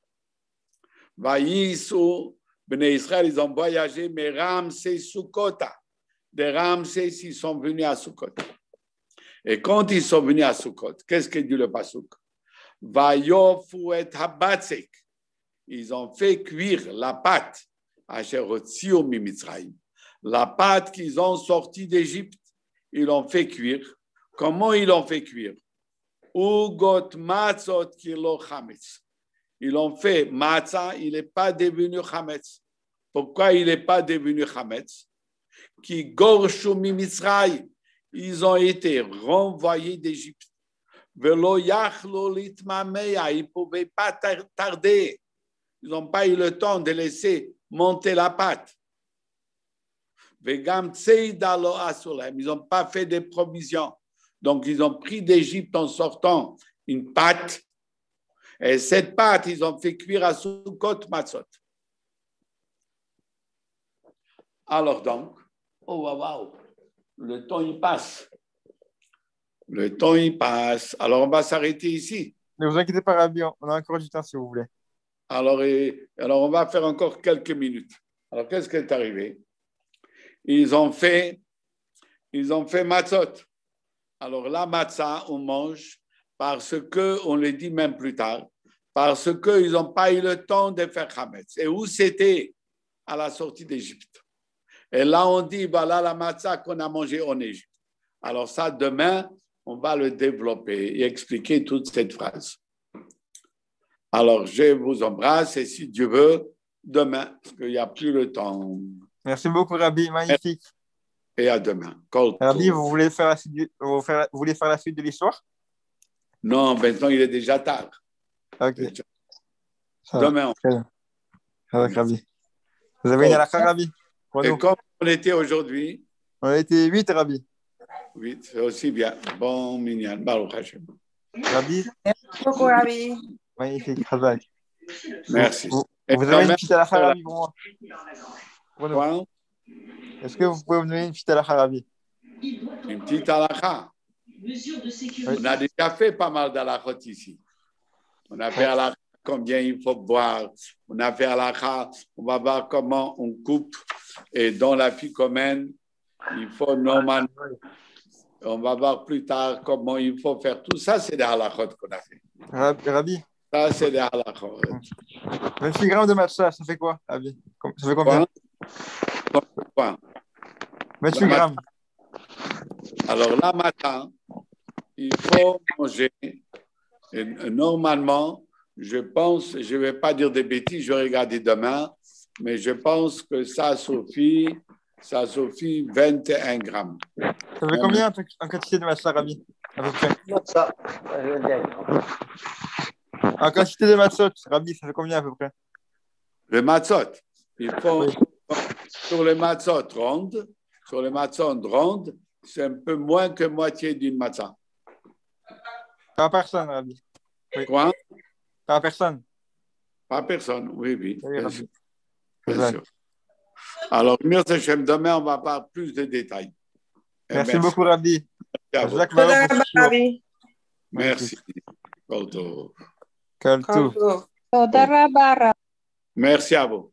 Vaïsou, Bnei Israël, ils ont voyagé, mais Ramsès Sukkota. De Ramsès, ils sont venus à Sukkot. Et quand ils sont venus à Sukkot, qu'est-ce que dit le Pasuk? Vayofu et habatzek. Ils ont fait cuire la pâte asher hotziu mimitzrayim. La pâte qu'ils ont sortie d'Égypte, ils l'ont fait cuire. Comment ils l'ont fait cuire? Ugot matzot kilo chametz. Ils ont fait matzah, il n'est pas devenu chametz. Pourquoi il n'est pas devenu chametz? Qui gorshu mimitzraï. Ils ont été renvoyés d'Égypte. Velo yachlo litmameya. Ils ne pouvaient pas tarder. Ils n'ont pas eu le temps de laisser monter la pâte. Vegam tseida lo asulem. Ils n'ont pas fait des provisions. Donc, ils ont pris d'Égypte en sortant une pâte. Et cette pâte, ils ont fait cuire à Sukkot matzot. Alors donc, oh wow, le temps il passe. Le temps il passe. Alors, on va s'arrêter ici. Ne vous inquiétez pas, Rabbi, on a encore du temps si vous voulez. Alors, on va faire encore quelques minutes. Alors, qu'est-ce qui est arrivé? Ils ont fait matzot. Alors, la matzah, on mange parce que, on le dit même plus tard, parce qu'ils n'ont pas eu le temps de faire chametz. Et où c'était? À la sortie d'Égypte. Et là, on dit, voilà la matzah qu'on a mangée en Égypte. Alors ça, demain, on va le développer et expliquer toute cette phrase. Alors, je vous embrasse et si Dieu veut, demain, parce qu'il n'y a plus le temps. Merci beaucoup, Rabbi, magnifique. Et à demain. Rabbi, vous voulez faire la suite de l'histoire? Non, maintenant, il est déjà tard. Ok. Demain. Avec Rabbi. Vous avez une halakha, Rabbi? Et comme on était aujourd'hui? On a été 8, Rabbi. 8, c'est aussi bien. Bon, Minyan. Baruch Hashem. Rabbi? Merci beaucoup, Rabbi. Magnifique, Hazak. Merci. Vous avez une petite halakha, Rabbi, pour moi? Quoi? Est-ce que vous pouvez me donner une petite halakha, Rabbi? Une petite halakha. On a déjà fait pas mal d'halakhot ici. On a fait halakha, combien il faut boire. On a fait halakha, on va voir comment on coupe. Et dans la ficomène, il faut normalement. On va voir plus tard comment il faut faire. Tout ça, c'est des halakhot qu'on a fait. Rabbi? Ça, c'est des halakhot. 26 grammes de matcha, ça fait quoi, Rabbi? Ça fait combien? Quoi? 28 grammes. Alors là, matin, il faut manger. Et normalement, je pense, je ne vais pas dire des bêtises, je vais regarder demain, mais je pense que ça suffit 21 grammes. Ça fait combien en quantité de matcha, Rabbi? À peu près. En quantité de matzot, Rabbi, ça fait combien à peu près? Le matzot, il faut, sur les matzot rondes, c'est un peu moins que moitié d'une matzah. Par personne, Rabbi. Oui. Quoi? Par personne. Par personne, oui. Oui, Bien Rabbi. sûr. Bien sûr. Alors, demain, on va avoir plus de détails. Merci beaucoup, Rabbi. Rabbi. Merci. Merci à vous. Merci à vous.